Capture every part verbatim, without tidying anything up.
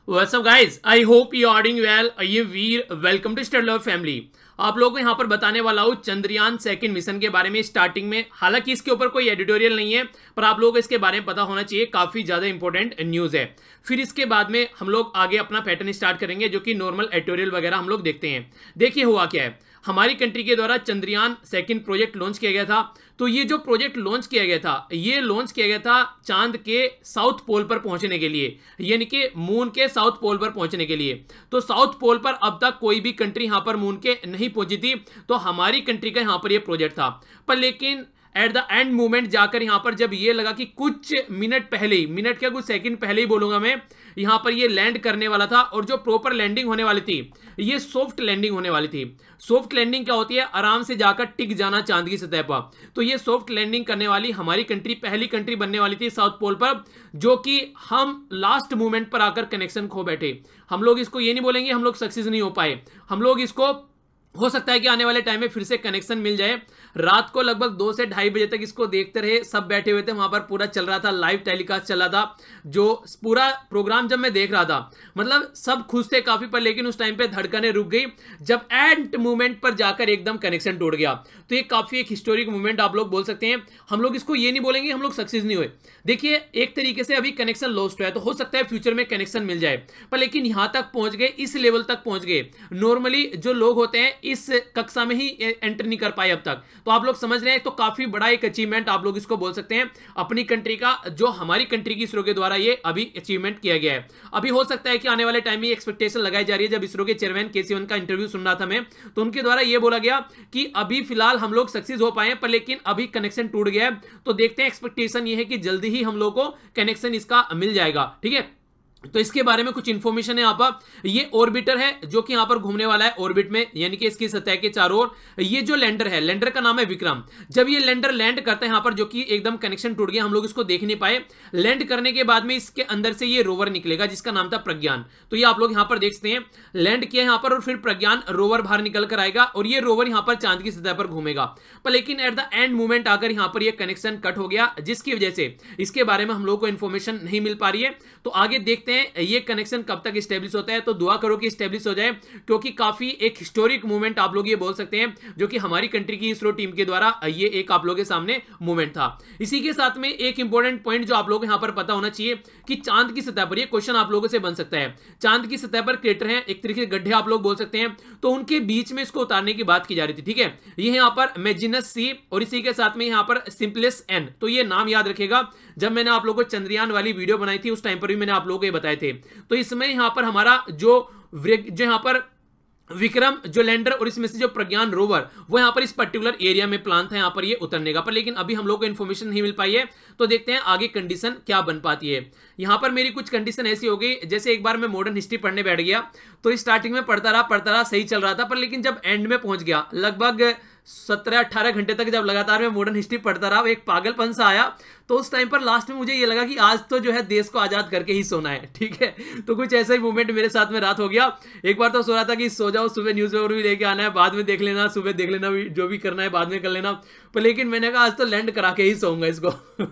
What's up guys? I hope you are doing well. ये वीर welcome to study love family. आप लोगों को यहाँ पर बताने वाला हूँ चंद्रयान सेकंड मिशन के बारे में स्टार्टिंग में। हालांकि इसके ऊपर कोई एडिटोरियल नहीं है, पर आप लोगों को इसके बारे में पता होना चाहिए, काफी ज्यादा इंपॉर्टेंट न्यूज है। फिर इसके बाद में हम लोग आगे अपना पैटर्न स्टार्ट करेंगे, जो कि नॉर्मल एडिटोरियल वगैरह हम लोग देखते हैं। देखिए हुआ क्या है, हमारी कंट्री के द्वारा चंद्रयान सेकंड प्रोजेक्ट लॉन्च किया गया था। तो ये जो प्रोजेक्ट लॉन्च किया गया था, ये लॉन्च किया गया था चांद के साउथ पोल पर पहुंचने के लिए, यानी कि मून के साउथ पोल पर पहुंचने के लिए। तो साउथ पोल पर अब तक कोई भी कंट्री यहां पर मून के नहीं पहुंची थी, तो हमारी कंट्री का यहां पर ये प्रोजेक्ट था। पर लेकिन एट द एंड मोमेंट जाकर यहां पर जब ये लगा कि कुछ मिनट पहले ही, मिनट क्या कुछ सेकंड पहले ही बोलूंगा मैं, यहां पर ये लैंड करने वाला था। और जो प्रॉपर लैंडिंग होने वाली थी, ये सॉफ्ट लैंडिंग होने वाली थी। सॉफ्ट लैंडिंग क्या होती है? आराम से जाकर टिक जाना चांद की सतह पर। तो ये सॉफ्ट लैंडिंग करने वाली हमारी कंट्री पहली कंट्री बनने वाली थी साउथ पोल पर, जो कि हम लास्ट मोमेंट पर आकर कनेक्शन खो बैठे। हम लोग इसको ये नहीं बोलेंगे हम लोग सक्सेस नहीं हो पाए, हम लोग इसको हो सकता है कि आने वाले टाइम में फिर से कनेक्शन मिल जाए। रात को लगभग दो से ढाई बजे तक इसको देखते रहे, सब बैठे हुए थे वहां पर, पूरा चल रहा था, लाइव टेलीकास्ट चल रहा था। जो पूरा प्रोग्राम जब मैं देख रहा था, मतलब सब खुश थे काफी, पर लेकिन उस टाइम पे धड़कनें रुक गई जब एंड मोमेंट पर जाकर एकदम कनेक्शन टूट गया। तो ये काफी एक हिस्टोरिक मोमेंट आप लोग बोल सकते हैं। हम लोग इसको ये नहीं बोलेंगे हम लोग सक्सेस नहीं हुए। देखिए एक तरीके से अभी कनेक्शन लॉस्ट हुआ है, तो हो सकता है फ्यूचर में कनेक्शन मिल जाए, पर लेकिन यहां तक पहुंच गए, इस लेवल तक पहुंच गए। नॉर्मली जो लोग होते हैं इस कक्षा में ही एंटर नहीं कर पाए अब तक। तो आप लोग समझ रहे हैं, तो काफी बड़ा एक अचीवमेंट आप लोग इसको बोल सकते हैं अपनी कंट्री का, जो हमारी कंट्री की इसरो के द्वारा ये अभी अचीवमेंट किया गया है। अभी हो सकता है कि आने वाले टाइम में एक्सपेक्टेशन लगाई जा रही है। जब इसरो के चेयरमैन के सिवन का इंटरव्यू सुन रहा था मैं, तो उनके द्वारा ये बोला गया कि अभी फिलहाल हम लोग सक्सेस हो पाए, पर लेकिन अभी कनेक्शन टूट गया है। तो देखते हैं, एक्सपेक्टेशन ये है कि जल्दी ही हम लोग को कनेक्शन इसका मिल जाएगा। ठीक है, तो इसके बारे में कुछ इंफॉर्मेशन है यहाँ पर। ये ऑर्बिटर है जो कि यहाँ पर घूमने वाला है ऑर्बिट में, यानी कि इसकी सतह के चारों ओर। ये जो लैंडर है, लैंडर का नाम है विक्रम। जब ये लैंडर लैंड करता है यहाँ पर, जो कि एकदम कनेक्शन टूट गया, हम लोग इसको देख नहीं पाए। लैंड करने के बाद में इसके अंदर से ये रोवर निकलेगा जिसका नाम था प्रज्ञान। तो ये आप लोग यहाँ पर देख सकते हैं, लैंड किया यहाँ पर और फिर प्रज्ञान रोवर बाहर निकल कर आएगा और ये रोवर यहाँ पर चांद की सतह पर घूमेगा। पर लेकिन एट द एंड मोमेंट आकर यहाँ पर ये कनेक्शन कट हो गया, जिसकी वजह से इसके बारे में हम लोग को इंफॉर्मेशन नहीं मिल पा रही है। तो आगे देखते हैं ये कनेक्शन कब तक स्टेब्लिश होता है। तो दुआ करो कि स्टेब्लिश हो जाए, क्योंकि काफी एक हिस्टोरिक मूवमेंट आप लोग ये बोल सकते हैं, जो कि हमारी कंट्री की इसरो टीम के द्वारा ये एक आप लोगों के सामने मूवमेंट था। इसी के साथ में एक इंपॉर्टेंट पॉइंट जो आप लोगों को यहां पर पता होना चाहिए कि चांद की सतह पर, ये क्वेश्चन आप लोगों से बन सकता है, चांद की सतह पर क्रेटर है, एक तरीके से गड्ढे आप लोग बोल सकते हैं, तो उनके बीच में इसको उतारने की बात की जा रही थी। ठीक है, ये यहां पर मेजिनस सी और इसी के साथ में यहां पर सिंपलेस एन। तो ये नाम याद रखेगा, जब मैंने आप लोगों को चंद्रयान वाली वीडियो बनाई थी उस टाइम पर भी मैंने आप लोगों को ये बताए थे। तो इसमें यहां पर हमारा जो जो यहां पर विक्रम जो लैंडर और इसमें से जो प्रज्ञान रोवर, वो यहां पर इस पर्टिकुलर एरिया में प्लान था यहां पर ये उतरने का, पर लेकिन अभी हम लोग को इन्फॉर्मेशन नहीं मिल पाई है। तो देखते हैं आगे कंडीशन क्या बन पाती है। यहां पर मेरी कुछ कंडीशन ऐसी हो गई, जैसे एक बार मैं मॉडर्न हिस्ट्री पढ़ने बैठ गया, तो स्टार्टिंग में पढ़ता रहा पढ़ता रहा सही चल रहा था, पर लेकिन जब एंड में पहुंच गया, लगभग सत्रह अट्ठारह घंटे तक जब लगातार मैं मॉडर्न हिस्ट्री पढ़ता रहा, एक पागलपन सा आया। तो उस टाइम पर लास्ट में मुझे ये लगा कि आज तो जो है देश को आजाद करके ही सोना है। ठीक है, तो कुछ ऐसा ही मूवमेंट मेरे साथ में रात हो गया। एक बार तो सो रहा था कि सो जाओ, सुबह न्यूज़ पेपर भी लेके आना है, बाद में देख लेना, सुबह देख लेना, जो भी करना है बाद में कर लेना। पर लेकिन मैंने कहा आज तो लैंड करा के ही सोऊंगा इसको।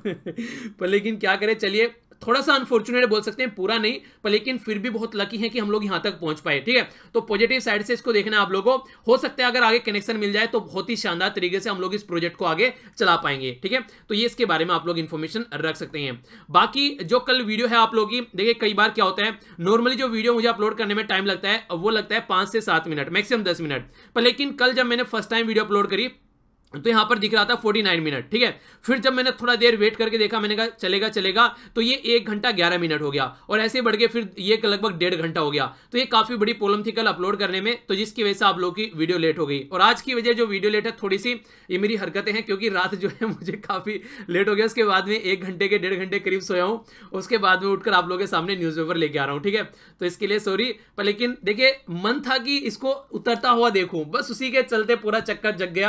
पर लेकिन क्या करें, चलिए थोड़ा सा अनफॉर्चुनेट बोल सकते हैं, पूरा नहीं, पर लेकिन फिर भी बहुत लकी है कि हम लोग यहां तक पहुंच पाए। ठीक है, तो पॉजिटिव साइड से इसको देखना है आप लोगों को। हो सकता है अगर आगे कनेक्शन मिल जाए तो बहुत ही शानदार तरीके से हम लोग इस प्रोजेक्ट को आगे चला पाएंगे। ठीक है, तो ये इसके बारे में आप लोग इंफॉर्मेशन रख सकते हैं। बाकी जो कल वीडियो है आप लोग की, देखिए कई बार क्या होता है, नॉर्मली जो वीडियो मुझे अपलोड करने में टाइम लगता है वो लगता है पांच से सात मिनट, मैक्सिमम दस मिनट, पर लेकिन कल जब मैंने फर्स्ट टाइम वीडियो अपलोड करी तो यहां पर दिख रहा था उनचास मिनट। ठीक है, फिर जब मैंने थोड़ा देर वेट करके देखा, मैंने कहा चलेगा चलेगा, तो ये एक घंटा ग्यारह मिनट हो गया, और ऐसे बढ़ के फिर ये लगभग डेढ़ घंटा हो गया। तो ये काफी बड़ी प्रॉब्लम थी कल अपलोड करने में, तो जिसकी वजह से आप लोगों की वीडियो लेट हो गई। और आज की वजह जो वीडियो लेट है, थोड़ी सी ये मेरी हरकतें हैं, क्योंकि रात जो है मुझे काफी लेट हो गया। उसके बाद में एक घंटे के डेढ़ घंटे करीब सोया हूं, उसके बाद में उठकर आप लोगों के सामने न्यूज पेपर लेके आ रहा हूं। ठीक है, तो इसके लिए सॉरी, पर लेकिन देखिए मन था कि इसको उतरता हुआ देखूं, बस उसी के चलते पूरा चक्कर जग गया।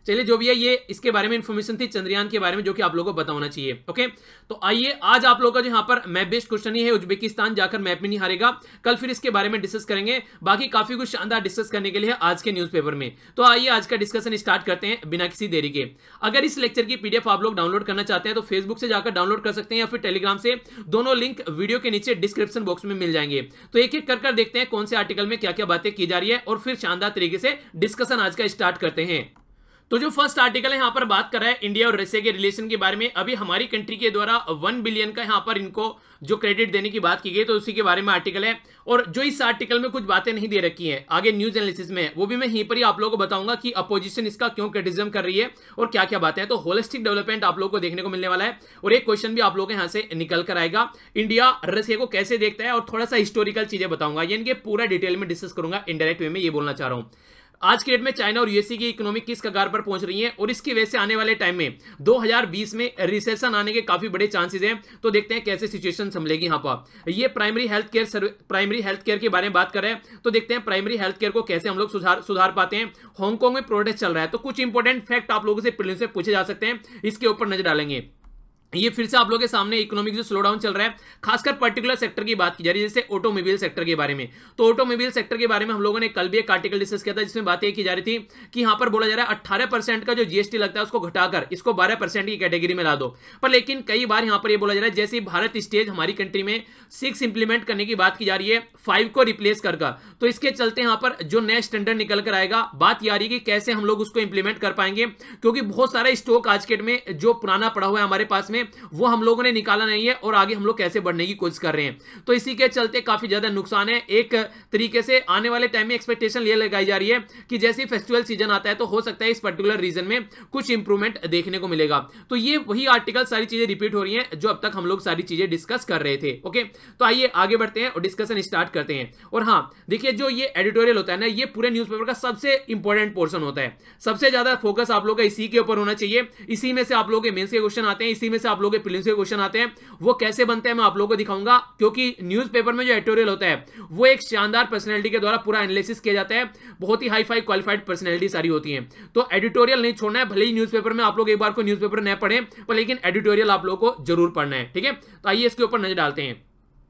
चलिए जो भी है ये इसके बारे में इंफॉर्मेशन थी चंद्रयान के बारे में जो कि आप लोगों को पता होना चाहिए। ओके, तो आइए आज आप लोगों का जो यहाँ पर मैप बेस्ड क्वेश्चन ही है, उज्बेकिस्तान जाकर मैप में नहीं हारेगा। कल फिर इसके बारे में डिस्कस करेंगे, बाकी काफी कुछ शानदार डिस्कस करने के लिए है आज के न्यूज़पेपर में। तो आइए आज का डिस्कशन स्टार्ट करते हैं बिना किसी देरी के। अगर इस लेक्चर की पीडीएफ आप लोग डाउनलोड करना चाहते हैं तो फेसबुक से जाकर डाउनलोड कर सकते हैं या फिर टेलीग्राम से, दोनों लिंक वीडियो के नीचे डिस्क्रिप्शन बॉक्स में मिल जाएंगे। तो एक एक कर कर देखते हैं कौन से आर्टिकल में क्या क्या बातें की जा रही है और फिर शानदार तरीके से डिस्कशन आज का स्टार्ट करते हैं। तो जो फर्स्ट आर्टिकल है यहाँ पर बात कर रहा है इंडिया और रशिया के रिलेशन के बारे में। अभी हमारी कंट्री के द्वारा वन बिलियन का यहाँ पर इनको जो क्रेडिट देने की बात की गई तो उसी के बारे में आर्टिकल है। और जो इस आर्टिकल में कुछ बातें नहीं दे रखी हैं आगे न्यूज एनालिसिस में, वो भी मैं यहीं पर ही आप लोगों को बताऊंगा कि अपोजिशन इसका क्यों क्रिटिसिज्म कर रही है और क्या क्या बातें हैं। तो होलिस्टिक डेवलपमेंट आप लोगों को देखने को मिलने वाला है और एक क्वेश्चन भी आप लोगों के यहाँ से निकल कर आएगा, इंडिया रशिया को कैसे देखता है, और थोड़ा सा हिस्टोरिकल चीजें बताऊंगा, यानी कि पूरा डिटेल में डिस्कस करूंगा इनडायरेक्ट वे में, ये बोलना चाह रहा हूं। आज के डेट में चाइना और यूएसए की इकोनॉमी किस कगार पर पहुंच रही है और इसकी वजह से आने वाले टाइम में दो हज़ार बीस में रिसेशन आने के काफी बड़े चांसेस हैं। तो देखते हैं कैसे सिचुएशन संभलेगी यहाँ पर। ये primary health care primary health care के बारे में बात कर रहे हैं, तो देखते हैं प्राइमरी हेल्थ केयर को कैसे हम लोग सुधार सुधार पाते हैं। हांगकांग में प्रोटेस्ट चल रहा है, तो कुछ इंपॉर्टेंट फैक्ट आप लोगों से प्रीलिम्स से पूछे जा सकते हैं, इसके ऊपर नजर डालेंगे। ये फिर से आप लोगों के सामने इकोनॉमिक जो स्लो डाउन चल रहा है, खासकर पर्टिकुलर सेक्टर की बात की जा रही है, जैसे ऑटोमोबाइल सेक्टर के बारे में। तो ऑटोमोबाइल सेक्टर के बारे में हम लोगों ने कल भी एक आर्टिकल डिस्कस किया था जिसमें बात ये की जा रही थी कि यहां पर बोला जा रहा है अट्ठारह परसेंट का जो जीएसटी लगता है उसको घटाकर इसको बारह परसेंट की कैटेगरी में ला दो। पर लेकिन कई बार यहां पर यह बोला जा रहा है जैसे भारत स्टेज हमारी कंट्री में सिक्स इंप्लीमेंट करने की बात की जा रही है फाइव को रिप्लेस कर, तो इसके चलते यहां पर जो नया स्टैंडर्ड निकल कर आएगा, बात यह आ रही है कि कैसे हम लोग उसको इंप्लीमेंट कर पाएंगे, क्योंकि बहुत सारा स्टॉक आज के डेट में जो पुराना पड़ा हुआ है हमारे पास में वो हम लोगों ने निकाला नहीं है और आगे हम लोग कैसे बढ़ने की कोशिश कर रहे हैं। तो इसी के चलते काफी ज्यादा नुकसान है। एक तरीके से आने वाले टाइम में एक्सपेक्टेशन ये लगाई जा रही है कि जैसे फेस्टिवल सीजन आता है तो हो सकता है इस पर्टिकुलर रीजन में कुछ इंप्रूवमेंट देखने को मिलेगा। तो ये वही आर्टिकल सारी चीजें रिपीट हो रही हैं जो अब तक हम लोग सारी चीजें डिस्कस कर रहे थे। ओके, तो आइए आगे बढ़ते हैं और डिस्कशन स्टार्ट करते हैं। और हाँ देखिए, जो ये एडिटोरियल होता है ना, ये पूरे न्यूज़पेपर का सबसे इंपॉर्टेंट पोर्शन होता है, सबसे ज्यादा फोकस आप लोग का इसी के ऊपर होना चाहिए। इसी में से आप लोगों के मेंस के क्वेश्चन आते हैं, इसी में से आप लोगों के प्रीलिम्स के क्वेश्चन आते हैं। वो कैसे बनते हैं मैं आप लोगों को दिखाऊंगा, क्योंकि न्यूज़पेपर में जो एडिटोरियल होता है वो एक शानदार पर्सनैलिटी के द्वारा पूरा एनालिसिस किया जाता है, बहुत ही हाई फाई क्वालिफाइड पर्सनैलिटी सारी होती हैं। तो एडिटोरियल नहीं छोड़ना है, भले ही न्यूज़पेपर में आप लोग एक बार को न्यूज़पेपर न पढ़ें पर लेकिन एडिटोरियल आप लोगों को जरूर पढ़ना है। ठीक है, तो आइए इसके ऊपर नजर डालते हैं।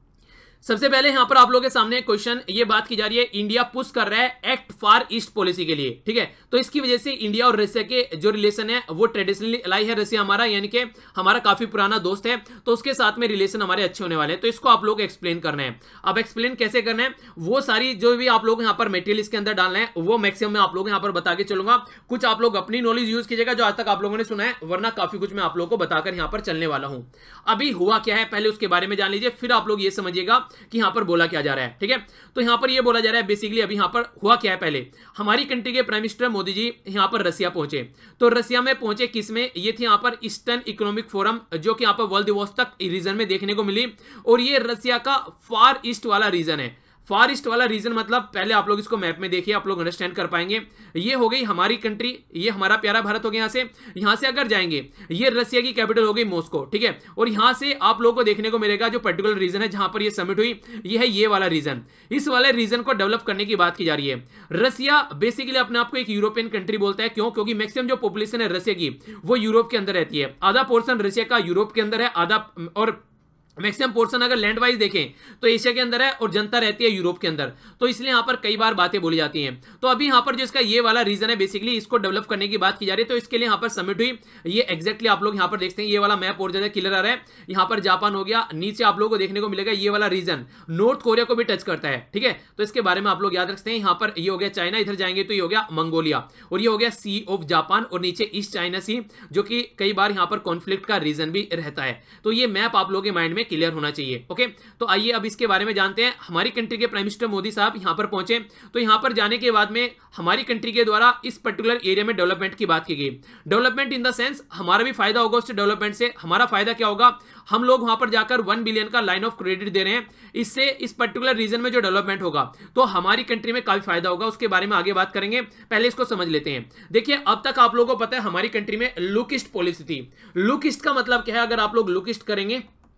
सबसे पहले यहां पर आप लोगों के सामने क्वेश्चन ये बात की जा रही है, इंडिया पुश कर रहा है एक्ट फार ईस्ट पॉलिसी के लिए। ठीक है, तो इसकी वजह से इंडिया और रशिया के जो रिलेशन है वो ट्रेडिशनली अलाई है, रशिया हमारा यानी कि हमारा काफी पुराना दोस्त है, तो उसके साथ में रिलेशन हमारे अच्छे होने वाले हैं। तो इसको आप लोग एक्सप्लेन करना है। अब एक्सप्लेन कैसे करना है, वो सारी जो भी आप लोग यहाँ पर मेटेरियल इसके अंदर डालना है वो मैक्सिमम मैं आप लोग यहाँ पर बता के चलूंगा। कुछ आप लोग अपनी नॉलेज यूज कीजिएगा जो आज तक आप लोगों ने सुना है, वरना काफी कुछ मैं आप लोगों को बताकर यहाँ पर चलने वाला हूँ। अभी हुआ क्या है पहले उसके बारे में जान लीजिए, फिर आप लोग ये समझिएगा कि यहाँ पर बोला जा रहा है। ठीक है, तो यहां पर यह बोला जा रहा है बेसिकली अभी यहां पर हुआ क्या है, पहले हमारी कंट्री के प्राइम मिनिस्टर मोदी जी यहां पर रसिया पहुंचे। तो रसिया में पहुंचे किस में, ये थी यहां पर ईस्टर्न इकोनॉमिक फोरम जो कि यहां पर व्लादिवोस्तोक रीजन में देखने को मिली, और ये रसिया का फार ईस्ट वाला रीजन है। फार ईस्ट वाला रीजन मतलब पहले आप लोग इसको मैप में देखिए, आप लोग अंडरस्टैंड कर पाएंगे। ये हो गई हमारी कंट्री, ये हमारा प्यारा भारत हो गया। यहां से यहां से अगर जाएंगे ये रसिया की कैपिटल हो गई मॉस्को। ठीक है, और यहां से आप लोगों को देखने को मिलेगा जो पर्टिकुलर रीजन है जहां पर ये समिट हुई, ये है ये वाला रीजन। इस वाले रीजन को डेवलप करने की बात की जा रही है। रसिया बेसिकली अपने आप को एक यूरोपियन कंट्री बोलता है, क्यों? क्योंकि मैक्सिमम जो पॉपुलेशन है रसिया की वो यूरोप के अंदर रहती है। आधा पोर्शन रसिया का यूरोप के अंदर है, आधा और मैक्सिमम पोर्शन अगर लैंड वाइज देखें तो एशिया के अंदर है और जनता रहती है यूरोप के अंदर। तो इसलिए यहां पर कई बार बातें बोली जाती हैं। तो अभी यहां पर जो इसका ये वाला रीजन है बेसिकली इसको डेवलप करने की बात की जा रही है। तो इसके लिए यहां पर समिट हुई, ये एक्जैक्टली आप लोग यहां पर देखते हैं, ये वाला मैप और ज्यादा क्लियर आ रहा है। यहां पर जापान हो गया, नीचे आप लोगों को देखने को मिलेगा ये वाला रीजन नॉर्थ कोरिया को भी टच करता है। ठीक है, तो इसके बारे में आप लोग याद रखते हैं। यहां पर ये हो गया चाइना, इधर जाएंगे तो ये हो गया मंगोलिया, और ये हो गया सी ऑफ जापान, और नीचे ईस्ट चाइना सी जो कि कई बार यहां पर कॉन्फ्लिक्ट का रीजन भी रहता है। तो ये मैप आप लोगों के माइंड में क्लियर होना चाहिए। ओके, तो आइए अब इसके बारे में जानते हैं। हमारी कंट्री के प्राइम मिनिस्टर मोदी साहब यहां पर पहुंचे, तो यहां पर जाने के बाद में हमारी कंट्री के द्वारा इस पर्टिकुलर एरिया में डेवलपमेंट की बात की गई। डेवलपमेंट इन द सेंस हमारा भी फायदा होगा उससे, डेवलपमेंट से हमारा फायदा क्या होगा, हम लोग वहां पर जाकर वन बिलियन का लाइन ऑफ क्रेडिट दे रहे हैं, इससे इस पर्टिकुलर रीजन में जो डेवलपमेंट होगा तो हमारी कंट्री में काफी फायदा होगा। उसके बारे में आगे बात करेंगे, पहले इसको समझ लेते हैं। देखिए, अब तक आप लोगों को पता है हमारी कंट्री में लुक ईस्ट पॉलिसी थी। लुक ईस्ट का मतलब क्या है, अगर आप लोग लुक ईस्ट करेंगे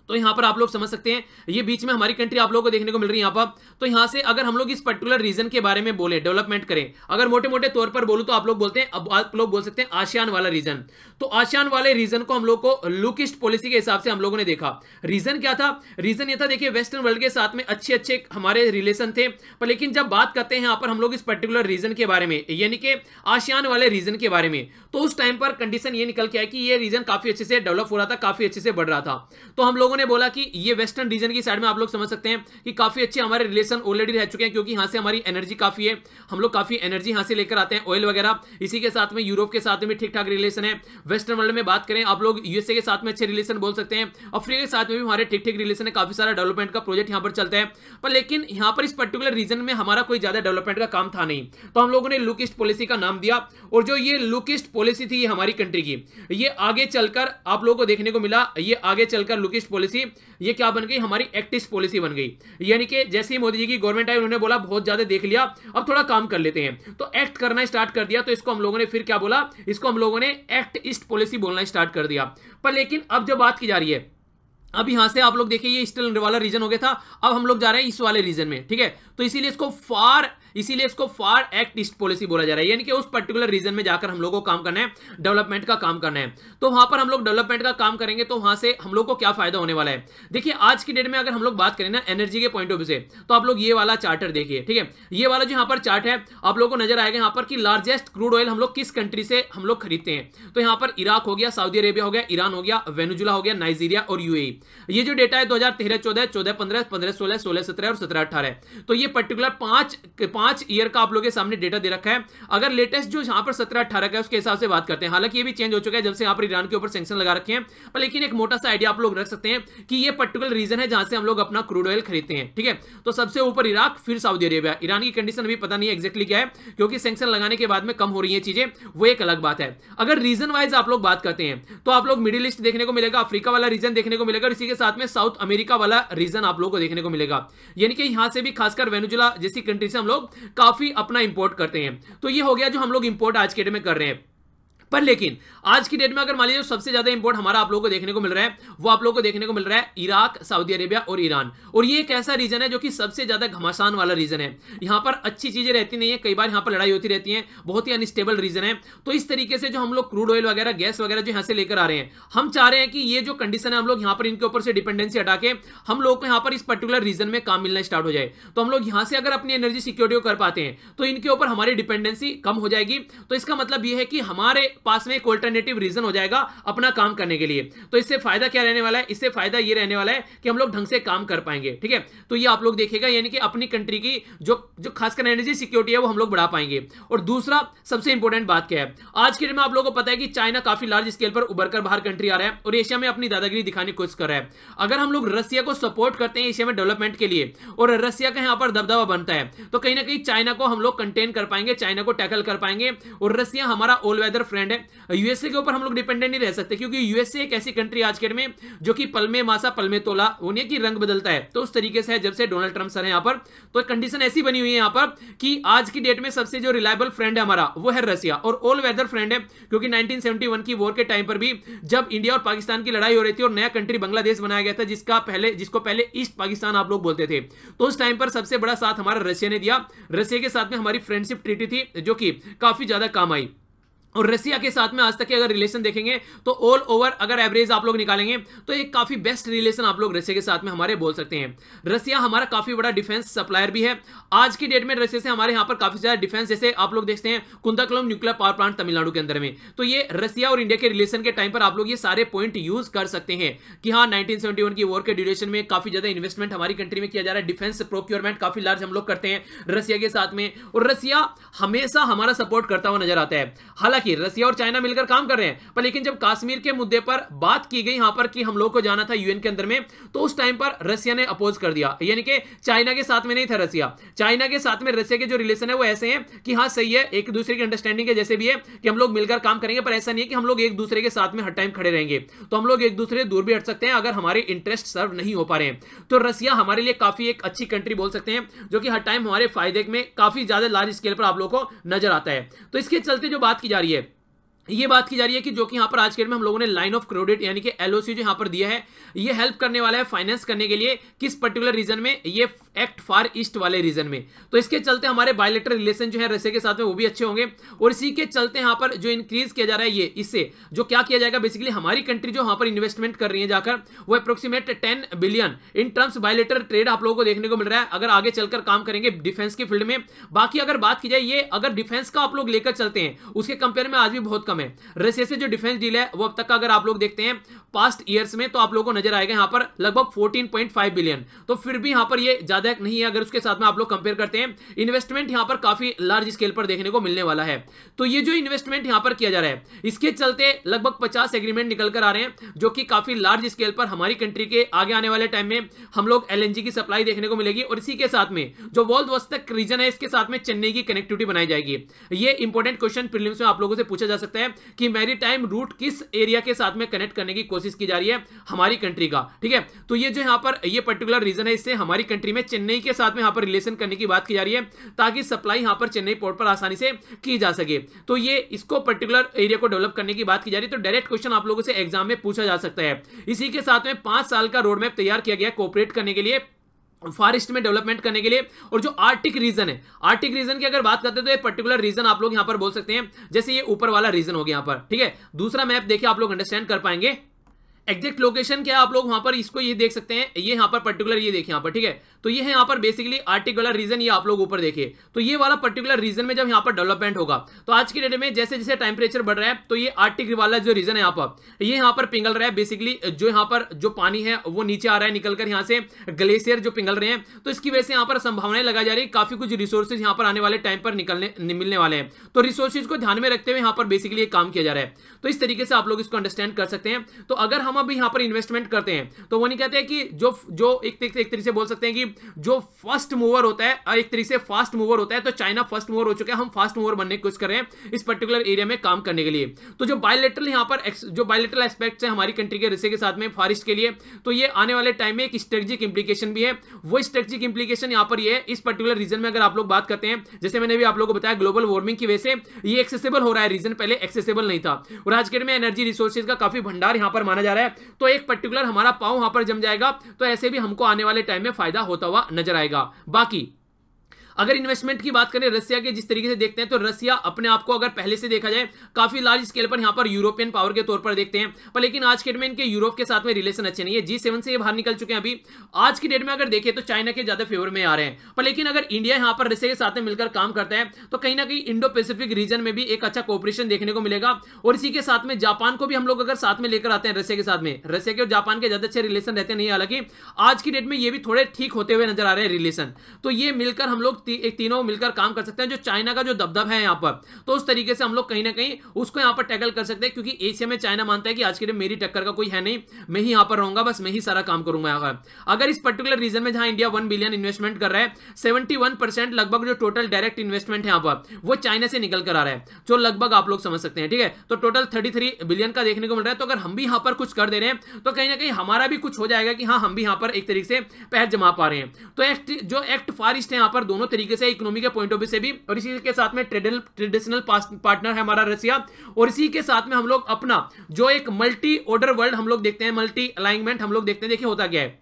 तो यहां पर आप लोग समझ सकते हैं ये बीच में हमारी कंट्री आप लोगों को देखने को मिल रही है यहां पर। तो यहां से अगर हम लोग इस पर्टिकुलर रीजन के बारे में बोले, डेवलपमेंट करें, अगर मोटे मोटे तौर पर बोलूं तो आप लोग बोलते हैं, अब आप लोग बोल सकते हैं आसियान वाला रीजन। तो आसियान वाले रीजन को हम लोग को लुक ईस्ट पॉलिसी के हिसाब से हम लोगों ने देखा। रीजन क्या था? रीजन ये था, देखिए वेस्टर्न वर्ल्ड के साथ में अच्छे अच्छे हमारे रिलेशन थे, पर लेकिन जब बात करते हैं यहां पर हम लोग इस पर्टिकुलर रीजन के बारे में, यानी कि आसियान वाले रीजन के बारे में, तो उस टाइम पर कंडीशन ये निकल के आया कि ये रीजन काफी अच्छे से डेवलप हो रहा था, काफी अच्छे से बढ़ रहा था। तो हम लोगों ने बोला कि ये वेस्टर्न रीजन की साइड में आप लोग समझ सकते हैं कि काफी अच्छे हमारे रिलेशन ऑलरेडी रह चुके हैं, क्योंकि यहां से हमारी एनर्जी काफी है, हम लोग काफी एनर्जी यहां से लेकर आते हैं, ऑयल वगैरह। इसी के साथ में यूरोप के साथ में ठीक ठाक रिलेशन है। वेस्टर्न वर्ल्ड में बात करें आप लोग यूएसए के साथ में अच्छे रिलेशन बोल सकते हैं, अफ्रीका के साथ में भी हमारे ठीक ठीक रिलेशन है, काफी सारा डेवलपमेंट का प्रोजेक्ट यहां पर चलता है। पर लेकिन यहां पर इस पर्टिकुलर रीजन में हमारा कोई ज्यादा डेवलपमेंट का काम था नहीं, तो हम लोगों ने लुक ईस्ट पॉलिसी का नाम दिया। और जो ये लुक ईस्ट पॉलिसी थी ये हमारी कंट्री की, ये आगे चलकर आप लोगों को देखने को मिला, ये आगे चलकर लुक ईस्ट पॉलिसी ये क्या बन गई? हमारी एक्ट ईस्ट पॉलिसी बन गई। यानी कि जैसे ही मोदी जी की गवर्नमेंट आई, उन्होंने बोला बहुत ज्यादा देख लिया, अब थोड़ा काम कर लेते हैं, तो एक्ट करना स्टार्ट कर दिया। तो इसको हम लोगों ने फिर क्या बोला? इसको हम लोगों ने एक्ट ईस्ट पॉलिसी बोलना स्टार्ट कर दिया। पर लेकिन अब जो बात की जा रही है, अब यहां से आप लोग देखिए ये ईस्टर्न वाला रीजन हो गया था, अब हम लोग जा रहे हैं इस वाले रीजन में, ठीक है। तो इसीलिए इसको फार इसीलिए इसको फार एक्ट ईस्ट पॉलिसी बोला जा रहा है, यानी कि उस पर्टिकुलर रीजन में जाकर हम लोगों को काम करना है, डेवलपमेंट का काम करना है। तो वहां पर हम लोग डेवलपमेंट का काम करेंगे, तो वहां से हम लोग को क्या फायदा होने वाला है? देखिए आज की डेट में अगर हम लोग बात करें ना एनर्जी के पॉइंट ऑफ व्यू से, तो आप लोग ये वाला चार्टर देखिए, ठीक है। ये वाला जो यहाँ पर चार्ट है आप लोग को नजर आएगा यहाँ पर कि लार्जेस्ट क्रूड ऑयल हम लोग किस कंट्री से हम लोग खरीदते हैं। तो यहाँ पर इराक हो गया, सऊदी अरेबिया हो गया, ईरान हो गया, वेनेजुला हो गया, नाइजीरिया और यूएई। ये जो डेटा है दो हजार तेरह चौदह, चौदह पंद्रह, पंद्रह सोलह, सोलह सत्रह और सत्रह अठारह, तो ये पर्टिकुलर पांच पांच ईयर का आप लोग के सामने डेटा दे रखा है। अगर लेटेस्ट जो यहां पर सत्रह अठारह का है उसके हिसाब से बात करते हैं, हालांकि ये भी चेंज हो चुका है जब से यहां पर ईरान के ऊपर सैंक्शन लगा रखे हैं, पर लेकिन एक मोटा सा आइडिया आप लोग रख सकते हैं कि ये पर्टिकुलर रीजन है जहां से हम लोग अपना क्रूड ऑयल खरीदते हैं, ठीक है। तो सबसे ऊपर इराक, फिर सऊदी अरेबिया। ईरान की कंडीशन अभी पता नहीं एक्जैक्टली क्या है, क्योंकि सैंक्शन लगाने के बाद में कम हो रही है चीजें, वो एक अलग बात है। अगर रीजन वाइज आप लोग बात करते हैं तो आप लोग मिडिल ईस्ट देखने को मिलेगा, अफ्रीका वाला रीजन देखने को मिलेगा, और इसी के साथ में साउथ अमेरिका वाला रीजन आप लोग को देखने को मिलेगा। यानी कि यहां से भी खासकर वेनेजुला जैसी कंट्री से हम लोग काफी अपना इंपोर्ट करते हैं। तो ये हो गया जो हम लोग इंपोर्ट आज के डेट में कर रहे हैं। पर लेकिन आज की डेट में अगर मान लीजिए सबसे ज्यादा इंपोर्ट हमारा आप लोगों को देखने को मिल रहा है, वो आप लोगों को देखने को मिल रहा है इराक, सऊदी अरेबिया और ईरान। और ये एक ऐसा रीजन है जो कि सबसे ज्यादा घमासान वाला रीजन है। यहां पर अच्छी चीजें रहती नहीं है, कई बार यहां पर लड़ाई होती रहती है, बहुत ही अनस्टेबल रीजन है। तो इस तरीके से जो हम लोग क्रूड ऑयल वगैरह, गैस वगैरह जो यहां से लेकर आ रहे हैं, हम चाह रहे हैं कि ये जो कंडीशन है हम लोग यहां पर इनके ऊपर से डिपेंडेंसी हटा के हम लोग को यहां पर इस पर्टिकुलर रीजन में काम मिलना स्टार्ट हो जाए। तो हम लोग यहां से अगर अपनी एनर्जी सिक्योरिटी कर पाते हैं तो इनके ऊपर हमारी डिपेंडेंसी कम हो जाएगी। तो इसका मतलब यह है कि हमारे पास में एक ऑल्टरनेटिव रीजन हो जाएगा अपना काम करने के लिए। तो इससे फायदा क्या रहने वाला है? इससे फायदा ये रहने वाला है कि हम लोग ढंग से काम कर पाएंगे, ठीक है। तो ये आप लोग देखिएगा, यानी कि अपनी कंट्री की जो जो खासकर एनर्जी सिक्योरिटी है वो हम लोग बढ़ा पाएंगे। और दूसरा सबसे इंपॉर्टेंट बात क्या है, आज के दिन में आप लोगों को पता है कि चाइना काफी लार्ज स्केल पर उभर कर बाहर कंट्री आ रहा है और एशिया में अपनी दादागिरी दिखाने की कोशिश कर रहा है। अगर हम लोग रसिया को सपोर्ट करते हैं एशिया में डेवलपमेंट के लिए और रसिया का यहां पर दबदबा बनता है, तो कहीं ना कहीं चाइना को हम लोग कंटेन कर पाएंगे, चाइना को टैकल कर पाएंगे। और रसिया हमारा ऑल वेदर फ्रेंड है, यूएसए के ऊपर हम लोग डिपेंडेंट नहीं रह सकते, क्योंकि यूएसए एक ऐसी कंट्री आज के डेट में जो कि पल में मासा पल में तोला होने की रंग बदलता है। तो उस तरीके से है जब से डोनाल्ड ट्रंप सर है यहां पर, तो कंडीशन ऐसी बनी हुई है यहां पर कि आज की डेट में सबसे जो रिलायबल फ्रेंड है हमारा वो है रसिया, और ऑल वेदर फ्रेंड है, क्योंकि नाइनटीन सेवेंटी वन की वॉर के टाइम पर भी जब इंडिया और पाकिस्तान की लड़ाई हो रही थी और नया कंट्री बांग्लादेश बनाया गया था, जिसका पहले जिसको पहले ईस्ट पाकिस्तान आप लोग बोलते थे, तो उस टाइम पर सबसे बड़ा साथ हमारा रशिया ने दिया। रशिया के साथ में हमारी फ्रेंडशिप ट्रीटी थी जो कि काफी ज्यादा काम आई। और रसिया के साथ में आज तक के अगर रिलेशन देखेंगे तो ऑल ओवर अगर एवरेज आप लोग निकालेंगे तो एक काफी बेस्ट रिलेशन आप लोग रसिया के साथ में हमारे बोल सकते हैं। रसिया हमारा काफी बड़ा डिफेंस सप्लायर भी है। आज की डेट में रसिया से हमारे यहाँ पर काफी ज्यादा डिफेंस, जैसे आप लोग देखते हैं Kudankulam nuclear power plant Tamil Nadu के अंदर में, तो ये रसिया और इंडिया के रिलेशन के टाइम पर आप लोग ये सारे पॉइंट यूज कर सकते हैं कि हाँ नाइनटीन सेवेंटी वन की वॉर के ड्यूरेशन में काफी ज्यादा इन्वेस्टमेंट हमारी कंट्री में किया जा रहा है, डिफेंस प्रोक्योरमेंट काफी लार्ज हम लोग करते हैं रसिया के साथ में, और रसिया हमेशा हमारा सपोर्ट करता हुआ नजर आता है। हालांकि रसिया और चाइना मिलकर काम कर रहे हैं, पर लेकिन जब कश्मीर के मुद्दे पर बात की गई यहां पर कि हम लोग को जाना था यूएन के अंदर में, तो उस टाइम पर रसिया ने अपोज कर दिया, यानी कि चाइना के साथ में नहीं था रसिया। चाइना के साथ में रसिया के जो रिलेशन है वो ऐसे हैं कि हाँ सही है, एक दूसरे की अंडरस्टैंडिंग है, जैसे भी है कि हम लोग मिलकर काम करेंगे, पर ऐसा नहीं है कि हम लोग एक दूसरे के साथ में हर टाइम खड़े रहेंगे। तो हम लोग एक दूसरे से दूर भी हट सकते हैं अगर हमारे इंटरेस्ट सर्व नहीं हो पा रहे हैं। तो रसिया हमारे लिए काफी एक अच्छी कंट्री बोल सकते हैं, जो कि हर टाइम हमारे फायदे में काफी ज्यादा लार्ज स्केल पर आप लोगों को नजर आता है। तो इसके चलते जो बात की जा रही है ये बात की जा रही है कि जो कि यहाँ पर आज के डेट में हम लोगों ने लाइन ऑफ क्रेडिट यानी कि एलओसी जो यहाँ पर दिया है, ये हेल्प करने वाला है फाइनेंस करने के लिए किस पर्टिकुलर रीजन में, ये एक्ट फार ईस्ट वाले रीजन में। तो इसके चलते हमारे बायलैटरल रिलेशन जो है रशिया के साथ में वो भी अच्छे होंगे, और इसी के चलते यहाँ पर जो इंक्रीज किया जा रहा है ये इससे जो क्या किया जाएगा, बेसिकली हमारी कंट्री जो यहाँ पर इन्वेस्टमेंट कर रही है जाकर, वो approximate ten billion in terms bilateral trade आप लोगों को देखने को मिल रहा है अगर आगे चलकर काम करेंगे डिफेंस के फील्ड में। बाकी अगर बात की जाए ये अगर डिफेंस का आप लोग लेकर चलते हैं उसके कंपेयर में आज भी बहुत कम है। रशिया जो डिफेंस डील है वो अब तक का अगर आप लोग देखते हैं पास्ट ईयर्स में तो आप लोगों को नजर आएगा यहां पर लगभग फोर्टीन पॉइंट फाइव बिलियन, तो फिर भी यहां पर ये ज्यादा नहीं है अगर उसके साथ में आप लोग कंपेयर करते हैं। इन्वेस्टमेंट यहां पर काफी लार्ज स्केल पर देखने को मिलने वाला है। तो ये जो इन्वेस्टमेंट यहां पर किया जा रहा है इसके चलते लगभग पचास एग्रीमेंट निकल कर आ रहे हैं जो कि काफी लार्ज स्केल पर हमारी कंट्री के आगे आने वाले टाइम में हम लोग एलएनजी की सप्लाई देखने को मिलेगी, और इसी के साथ में जो वोल्दिवोस्तोक रीजन है इसके साथ में चेन्नई की कनेक्टिविटी बनाई जाएगी। ये इंपॉर्टेंट क्वेश्चन प्रीलिम्स में आप लोगों से पूछा जा सकता है कि मैरीटाइम रूट किस एरिया के साथ में कनेक्ट करने की कोशिश की जा रही है हमारी कंट्री का, ठीक है। तो ये जो यहां पर ये पर्टिकुलर रीजन है इससे हमारी कंट्री में चेन्नई के साथ में यहां पर रिलेशन करने की बात की जा रही है ताकि सप्लाई यहां पर चेन्नई पोर्ट पर आसानी से की जा सके। तो ये इसको पर्टिकुलर एरिया को डेवलप करने की बात की जा रही है। तो डायरेक्ट क्वेश्चन आप लोगों से एग्जाम में पूछा जा सकता है। इसी के साथ में पांच साल का रोड मैप तैयार किया गया कोऑपरेट करने के लिए, फार ईस्ट में डेवलपमेंट करने के लिए। और जो आर्टिक रीजन है, आर्टिक रीजन की अगर बात करते हैं तो ये पर्टिकुलर रीजन आप लोग यहां पर बोल सकते हैं, जैसे ये ऊपर वाला रीजन हो गया यहां पर, ठीक है। दूसरा मैप देखिए आप लोग अंडरस्टैंड कर पाएंगे एग्जैक्ट लोकेशन क्या आप लोग वहां पर इसको ये देख सकते हैं, ये यहां पर पर्टिकुलर ये देखिए यहां पर, ठीक है। तो ये है यहां पर बेसिकली आर्टिक वाला रीजन, ये आप लोग ऊपर देखिए। तो ये वाला पर्टिकुलर रीजन में जब यहां पर डेवलपमेंट होगा तो आज की डेट में जैसे जैसे टेम्परेचर बढ़ रहा है तो ये आर्टिक वाला जो रीजन है यहां पर ये यहां पर पिघल रहा है। बेसिकली जो यहां पर जो पानी है वो नीचे आ रहा है निकलकर यहां से ग्लेशियर जो पिघल रहे हैं, तो इसकी वजह से यहां पर संभावनाएं लगाई जा रही है काफी कुछ रिसोर्सेज यहां पर आने वाले टाइम पर निकलने मिलने वाले हैं। तो रिसोर्सेज को ध्यान में रखते हुए यहां पर बेसिकली काम किया जा रहा है। तो इस तरीके से आप लोग इसको अंडरस्टैंड कर सकते हैं। तो अगर हम अभी यहां पर इन्वेस्टमेंट करते हैं तो वो नहीं कहते हैं कि जो जो एक एक तरीके से बोल सकते हैं कि जो फर्स्ट मूवर होता है एक तरीके से फास्ट मूवर होता है, तो चाइना फर्स्ट मूवर हो चुका है, हम फास्ट मूवर बनने की कोशिश कर रहे हैं इस पर्टिकुलर एरिया में काम करने के लिए। तो जो बायलैटरल यहां पर जो बायलैटरल एस्पेक्ट्स है हमारी कंट्री के रशिया के साथ में फार ईस्ट के लिए, तो ये आने वाले टाइम में एक स्ट्रेटेजिक इंप्लीकेशन भी है। वो स्ट्रेटेजिक इंप्लीकेशन यहां पर ये है इस पर्टिकुलर रीजन में अगर आप लोग बात करते हैं, जैसे मैंने भी आप लोगों को बताया ग्लोबल वार्मिंग की वजह से ये एक्सेसिबल हो रहा है, रीजन पहले एक्सेसिबल नहीं था, और आज के डेट में एनर्जी रिसोर्सेज का काफी भंडार यहां पर माना जा रहा है। तो एक पर्टिकुलर हमारा पांव पर जम जाएगा, तो ऐसे भी हमको आने वाले टाइम में फायदा होता हुआ नजर आएगा। बाकी अगर इन्वेस्टमेंट की बात करें रशिया के जिस तरीके से देखते हैं तो रशिया अपने आप को अगर पहले से देखा जाए काफी लार्ज स्केल पर यहां पर यूरोपियन पावर के तौर पर देखते हैं, पर लेकिन आज के डेट में इनके यूरोप के साथ में रिलेशन अच्छे नहीं है। जी सेवन से ये बाहर निकल चुके हैं। अभी आज की डेट में अगर देखें तो चाइना के ज्यादा फेवर में आ रहे हैं, पर लेकिन अगर इंडिया यहां पर रशिया के साथ में मिलकर काम करता है तो कहीं ना कहीं इंडो पैसिफिक रीजन में भी एक अच्छा कोऑपरेशन देखने को मिलेगा। और इसी के साथ में जापान को भी हम लोग अगर साथ में लेकर आते हैं रशिया के साथ में, रशिया के और जापान के ज्यादा अच्छे रिलेशन रहते नहीं, हालांकि आज की डेट में ये भी थोड़े ठीक होते हुए नजर आ रहे हैं रिलेशन। तो ये मिलकर हम लोग एक तीनों मिलकर काम कर सकते हैं। जो चाइना का जो दबदबा है यहां पर, तो उस तरीके से हम लोग कहीं ना कहीं उसको यहां पर टैकल कर सकते हैं, क्योंकि एशिया में चाइना मानता है कि आज के दिन मेरी टक्कर का कोई है नहीं, मैं ही यहां पर रहूंगा, बस मैं ही सारा काम करूंगा यहां पर। अगर इस पर्टिकुलर रीजन में जहां इंडिया वन बिलियन इन्वेस्टमेंट कर रहा है, सेवेंटी वन परसेंट लगभग जो टोटल डायरेक्ट इन्वेस्टमेंट है यहां पर वो चाइना से निकल कर आ रहा है, जो लगभग आप लोग समझ सकते हैं, ठीक है। तो टोटल थर्टी थ्री बिलियन का देखने को मिल रहा है। तो अगर हम भी यहां पर कुछ कर दे रहे हैं तो कहीं ना कहीं हमारा भी कुछ हो जाएगा कि हाँ हम भी यहां पर एक तरीके से पैर जमा पा रहे हैं। तो एक्ट जो एक्ट फार ईस्ट है यहां पर दोनों तरीके से इकोनॉमी के पॉइंट ऑफ व्यू से भी, और इसी के साथ में ट्रेडिशनल पार्टनर है हमारा रशिया, और इसी के साथ में हम लोग अपना जो एक मल्टी ऑर्डर वर्ल्ड हम लोग देखते हैं, मल्टी अलाइनमेंट हम लोग देखते हैं। देखिए होता क्या है,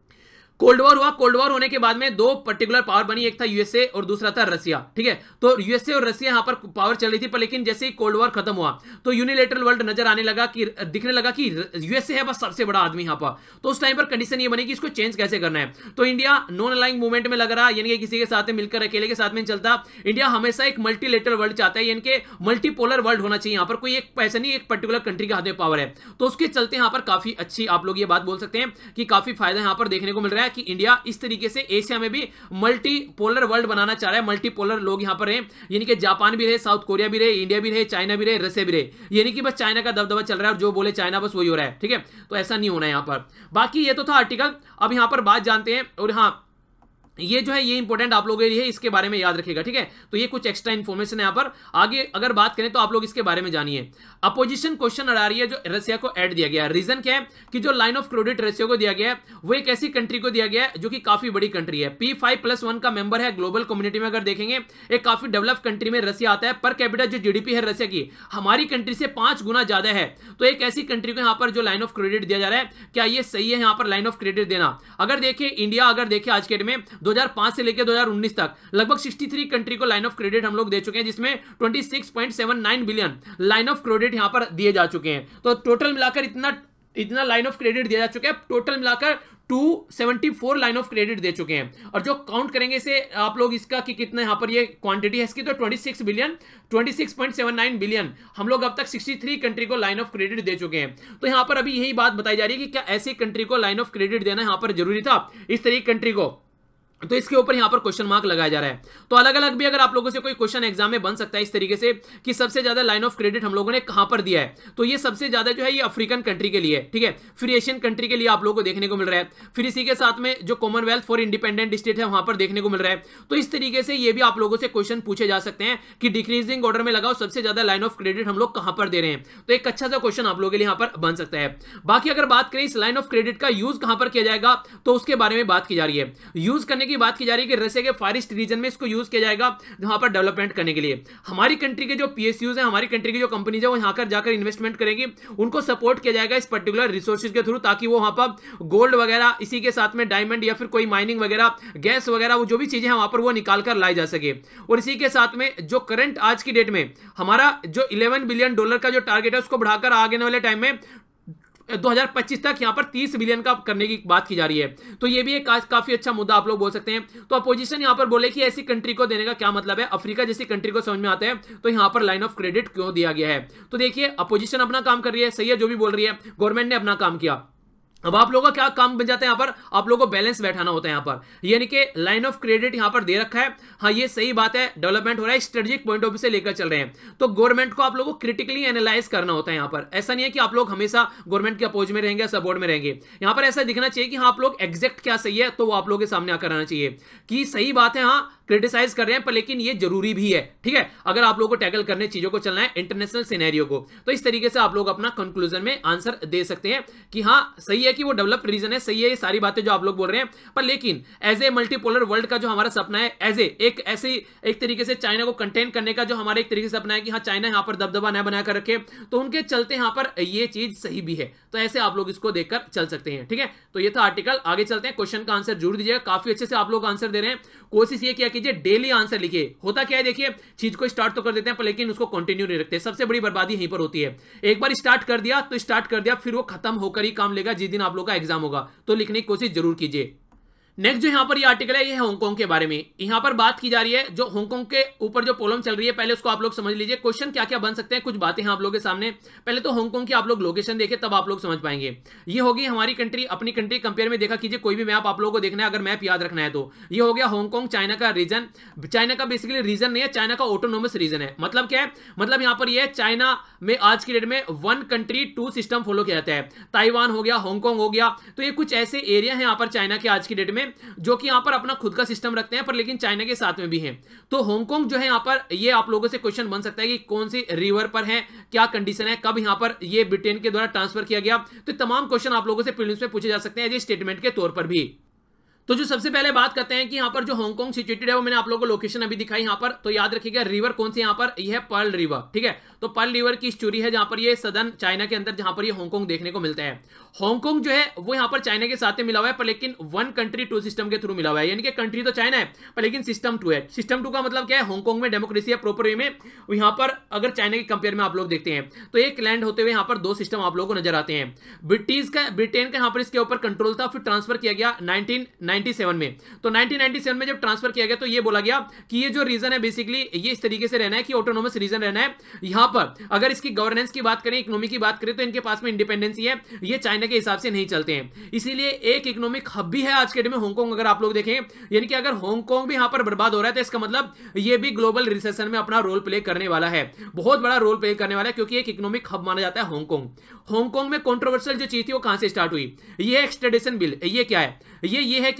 कोल्ड वॉर हुआ, कोल्ड वॉर होने के बाद में दो पर्टिकुलर पावर बनी, एक था यूएसए और दूसरा था रशिया, ठीक है। तो यूएसए और रशिया यहां पर पावर चल रही थी, पर लेकिन जैसे ही कोल्ड वॉर खत्म हुआ तो यूनिलेटरल वर्ल्ड नजर आने लगा कि दिखने लगा कि यूएसए है बस सबसे बड़ा आदमी यहां पर। तो उस टाइम पर कंडीशन ये बनी कि इसको चेंज कैसे करना है। तो इंडिया नॉन अलाइंग मूवमेंट में लग रहा, यानी कि किसी के साथ में मिलकर अकेले के साथ में चलता। इंडिया हमेशा एक मल्टीलेटरल वर्ल्ड चाहता है, यानी कि मल्टीपोलर वर्ल्ड होना चाहिए। यहां पर कोई एक पैसा नहीं, एक पर्टिकुलर कंट्री के हाथ में पावर है। तो उसके चलते यहां पर काफी अच्छी आप लोग ये बात बोल सकते हैं कि काफी फायदा यहां पर देखने को मिल रहा है कि इंडिया इस तरीके से एशिया में भी मल्टीपोलर वर्ल्ड बनाना चाह रहा है। मल्टीपोलर लोग यहां पर हैं, यानी कि जापान भी रहे, साउथ कोरिया भी रहे, इंडिया भी रहे, चाइना भी रहे, रशिया भी रहे, यानी कि बस चाइना का दबदबा चल रहा है और जो बोले चाइना बस वही हो रहा है, ठीक है। तो ऐसा नहीं होना है यहां पर। बाकी ये तो था आर्टिकल। अब यहां पर बात जानते हैं, और हाँ ये जो है ये इंपॉर्टेंट आप लोगों के लिए है, इसके बारे में याद रखिएगा, ठीक है। तो ये कुछ एक्स्ट्रा इन्फॉर्मेशन है यहाँ पर। आगे अगर बात करें तो आप लोग इसके बारे में जानिए। अपोजिशन क्वेश्चन आ रही है जो रसिया को ऐड दिया गया है। रीजन क्या है कि जो लाइन ऑफ क्रेडिट रसिया को दिया गया है वो एक ऐसी कंट्री को दिया गया है जो कि काफी बड़ी कंट्री है, पी फाइव प्लस वन का मेंबर है ग्लोबल कम्युनिटी में। अगर देखेंगे एक काफी डेवलप कंट्री में रसिया आता है। पर कैपिटा जो जीडीपी है रसिया की हमारी कंट्री से पांच गुना ज्यादा है। तो एक ऐसी कंट्री को यहाँ पर जो लाइन ऑफ क्रेडिट दिया जा रहा है, क्या ये सही है यहाँ पर लाइन ऑफ क्रेडिट देना? अगर देखिए इंडिया, अगर देखिए आज के डेट में दो हज़ार पाँच से लेकर दो हज़ार उन्नीस तक लगभग तिरसठ कंट्री को लाइन ऑफ क्रेडिट हम लोग दे चुके हैं, जिसमें छब्बीस पॉइंट सात नौ बिलियन लाइन ऑफ क्रेडिट यहां पर दिए जा चुके हैं। तो टोटल मिलाकर इतना इतना लाइन ऑफ क्रेडिट दिया जा चुका है, टोटल मिलाकर दो सौ चौहत्तर लाइन ऑफ क्रेडिट दे चुके हैं। और जो काउंट करेंगे इसे आप लोग इसका कि कितना यहां पर ये क्वांटिटी है इसकी, तो छब्बीस बिलियन छब्बीस पॉइंट सात नौ बिलियन हम लोग अब तक तिरसठ कंट्री को लाइन ऑफ क्रेडिट दे चुके हैं। तो यहां पर अभी यही बात बताई जा रही है कि क्या ऐसी कंट्री को लाइन ऑफ क्रेडिट देना यहां पर जरूरी था, इस तरह की कंट्री को? तो इसके ऊपर यहां पर क्वेश्चन मार्क लगाया जा रहा है। तो अलग अलग भी अगर आप लोगों से कोई क्वेश्चन एग्जाम में बन सकता है इस तरीके से कि सबसे ज्यादा लाइन ऑफ क्रेडिट हम लोगों ने कहां पर दिया है, तो ये सबसे ज्यादा जो है ये अफ्रीकन कंट्री के लिए, ठीक है, फिर एशियन कंट्री के लिए आप लोगों को देखने को मिल रहा है, फिर इसी के साथ में जो कॉमनवेल्थ फॉर इंडिपेंडेंट स्टेट है वहां पर देखने को मिल रहा है। तो इस तरीके से ये भी आप लोगों से क्वेश्चन पूछे जा सकते हैं कि डिक्रीजिंग ऑर्डर में लगाओ सबसे ज्यादा लाइन ऑफ क्रेडिट हम लोग कहां पर दे रहे हैं। तो एक अच्छा सा क्वेश्चन आप लोगों के लिए यहां पर बन सकता है। बाकी अगर बात करें इस लाइन ऑफ क्रेडिट का यूज कहां पर किया जाएगा, तो उसके बारे में बात की जा रही है। यूज करने की बात की जा रही है कि रसिया के फार ईस्ट रीजन में इसको यूज किया जाएगा जहां पर डेवलपमेंट करने के लिए। हमारी कंट्री के जो पीएसयूज हैं, हमारी कंट्री की जो कंपनीज है वो यहां कर जाकर इन्वेस्टमेंट करेंगी, उनको सपोर्ट किया जाएगा इस पर्टिकुलर रिसोर्सेज के थ्रू, ताकि वो वहां पर गोल्ड वगैरह, इसी के साथ में डायमंड या फिर कोई माइनिंग वगैरह, गैस वगैरह, वो जो भी चीजें हैं वहां पर वो निकाल कर लाई जा सके। और इसी के साथ में जो करंट आज की डेट में हमारा जो ग्यारह बिलियन डॉलर का जो टारगेट है उसको बढ़ाकर आगे वाले टाइम में दो हज़ार पच्चीस तक यहां पर तीस बिलियन का करने की बात की जा रही है। तो ये भी एक काफी अच्छा मुद्दा आप लोग बोल सकते हैं। तो अपोजिशन यहां पर बोले कि ऐसी कंट्री को देने का क्या मतलब है, अफ्रीका जैसी कंट्री को समझ में आता है तो यहां पर लाइन ऑफ क्रेडिट क्यों दिया गया है। तो देखिए अपोजिशन अपना काम कर रही है, सही है जो भी बोल रही है, गवर्नमेंट ने अपना काम किया। अब आप लोगों का क्या काम बन जाता है, यहां पर आप लोगों को बैलेंस बैठाना होता है यहां पर, यानी कि लाइन ऑफ क्रेडिट यहां पर दे रखा है, हाँ ये सही बात है, डेवलपमेंट हो रहा है, स्ट्रेटेजिक पॉइंट ऑफ व्यू से लेकर चल रहे हैं। तो गवर्नमेंट को आप लोगों को क्रिटिकली एनालाइज करना होता है यहां पर। ऐसा नहीं है कि आप लोग हमेशा गवर्नमेंट के अपोज में रहेंगे, सपोर्ट में रहेंगे। यहां पर ऐसा दिखना चाहिए कि हाँ आप लोग एग्जैक्ट क्या सही है, तो वो आप लोगों के सामने आकर आना चाहिए कि सही बात है, हाँ क्रिटिसाइज कर रहे हैं पर लेकिन ये जरूरी भी है, ठीक है, अगर आप लोगों को टैकल करने चीजों को चलना है, इंटरनेशनल सिनेरियो को। तो इस तरीके से आप लोग अपना कंक्लूजन में आंसर दे सकते हैं कि हाँ सही है कि वो डेवलप्ड रीजन है, सही है ये सारी बातें जो आप लोग बोल रहे हैं, पर लेकिन एज ए मल्टीपोलर वर्ल्ड का जो हमारा सपना है, एज ए एक ऐसी एक तरीके से चाइना को कंटेन करने का जो हमारा एक तरीके से सपना है कि हाँ चाइना यहाँ पर दबदबा न बनाकर रखे, तो उनके चलते यहाँ पर ये चीज सही भी है। तो ऐसे आप लोग इसको देखकर चल सकते हैं, ठीक है। तो ये था आर्टिकल, आगे चलते हैं। क्वेश्चन का आंसर जरूर दीजिएगा, काफी अच्छे से आप लोग आंसर दे रहे हैं। कोशिश ये किया कीजिए डेली आंसर लिखिए। होता क्या है देखिए, चीज को स्टार्ट तो कर देते हैं पर लेकिन उसको कंटिन्यू नहीं रखते, सबसे बड़ी बर्बादी यहीं पर होती है। एक बार स्टार्ट कर दिया तो स्टार्ट कर दिया, फिर वो खत्म होकर ही काम लेगा जिस दिन आप लोग का एग्जाम होगा। तो लिखने की कोशिश जरूर कीजिए। नेक्स्ट जो यहां पर ये आर्टिकल है ये है हांगकांग के बारे में। यहां पर बात की जा रही है जो हांगकांग के ऊपर जो प्रॉब्लम चल रही है, पहले उसको आप लोग समझ लीजिए। क्वेश्चन क्या क्या बन सकते हैं, कुछ बातें हैं आप लोगों के सामने। पहले तो हांगकांग की आप लोग लोकेशन देखें तब आप लोग समझ पाएंगे। ये होगी हमारी कंट्री, अपनी कंट्री कंपेयर में देखा कीजिए, कोई भी मैप आप लोगों को देखना है, अगर मैप याद रखना है तो ये हो गया हांगकांग, चाइना का रीजन। चाइना का बेसिकली रीजन नहीं है, चाइना का ऑटोनोमस रीजन है। मतलब क्या है, मतलब यहां पर ये है चाइना में आज की डेट में one country two system follow किया जाता है। ताइवान हो गया, हांगकांग हो गया, तो ये कुछ ऐसे एरिया है यहां पर चाइना के आज की डेट में जो कि यहां पर अपना खुद का सिस्टम रखते हैं, पर लेकिन चाइना के साथ में भी हैं। तो हांगकांग जो है यहां पर, ये आप लोगों से क्वेश्चन बन सकता है कि कौन सी रिवर पर है, क्या कंडीशन है, कब यहां पर ये ब्रिटेन के द्वारा ट्रांसफर किया गया। तो तमाम क्वेश्चन आप लोगों से प्रीलिम्स में पूछे जा सकते हैं एज स्टेटमेंट के तौर पर भी। तो जो सबसे पहले बात करते हैं कि यहाँ पर जो हांगकांग सिचुएटेड है, वो मैंने आप लोगों को लोकेशन अभी दिखाई यहाँ पर। तो याद रखिएगा रिवर कौन सी यहाँ पर, यह है पर्ल रिवर, ठीक है। तो पर्ल रिवर की स्टोरी है जहां पर ये सदर्न चाइना के अंदर जहां पर ये हांगकांग देखने को मिलता है। हांगकांग जो है वो यहाँ पर चाइना के साथ में मिला हुआ है, पर लेकिन वन कंट्री टू सिस्टम के थ्रू मिला हुआ है। यानी कि कंट्री तो चाइना है पर लेकिन सिस्टम टू है। सिस्टम टू का मतलब क्या है, हांगकांग में डेमोक्रेसी है प्रॉपर वे में। यहाँ पर अगर चाइना के कंपेयर में आप लोग देखते हैं तो एक लैंड होते हुए यहाँ पर दो सिस्टम आप लोगों को नजर आते हैं। ब्रिटिश का ब्रिटेन का यहाँ पर इसके ऊपर कंट्रोल था, फिर ट्रांसफर किया गया नाइनटीन नाइनटी सेवन में। तो नाइनटीन नाइनटी सेवन में जब ट्रांसफर किया गया तो ये बोला गया कि ये जो रीजन है बेसिकली ये इस तरीके से रहना है कि ऑटोनोमस रीजन रहना है। यहां पर अगर इसकी गवर्नेंस की बात करें, इकोनॉमी की बात करें, तो इनके पास में इंडिपेंडेंसी है, ये चाइना के हिसाब से नहीं चलते हैं। इसीलिए एक इकोनॉमिक हब भी है आज के डेट में हांगकांग। अगर आप लोग देखें, यानी कि अगर हांगकांग भी यहां पर बर्बाद हो रहा है तो इसका मतलब ये भी ग्लोबल रिसेशन में अपना रोल प्ले करने वाला है, बहुत बड़ा रोल प्ले करने वाला है, क्योंकि एक इकोनॉमिक हब माना जाता है हांगकांग। हांगकांग में कंट्रोवर्शियल जो चीज थी वो कहां से स्टार्ट हुई, ये एक्सट्रेडिशन बिल। ये क्या है, ये ये है कि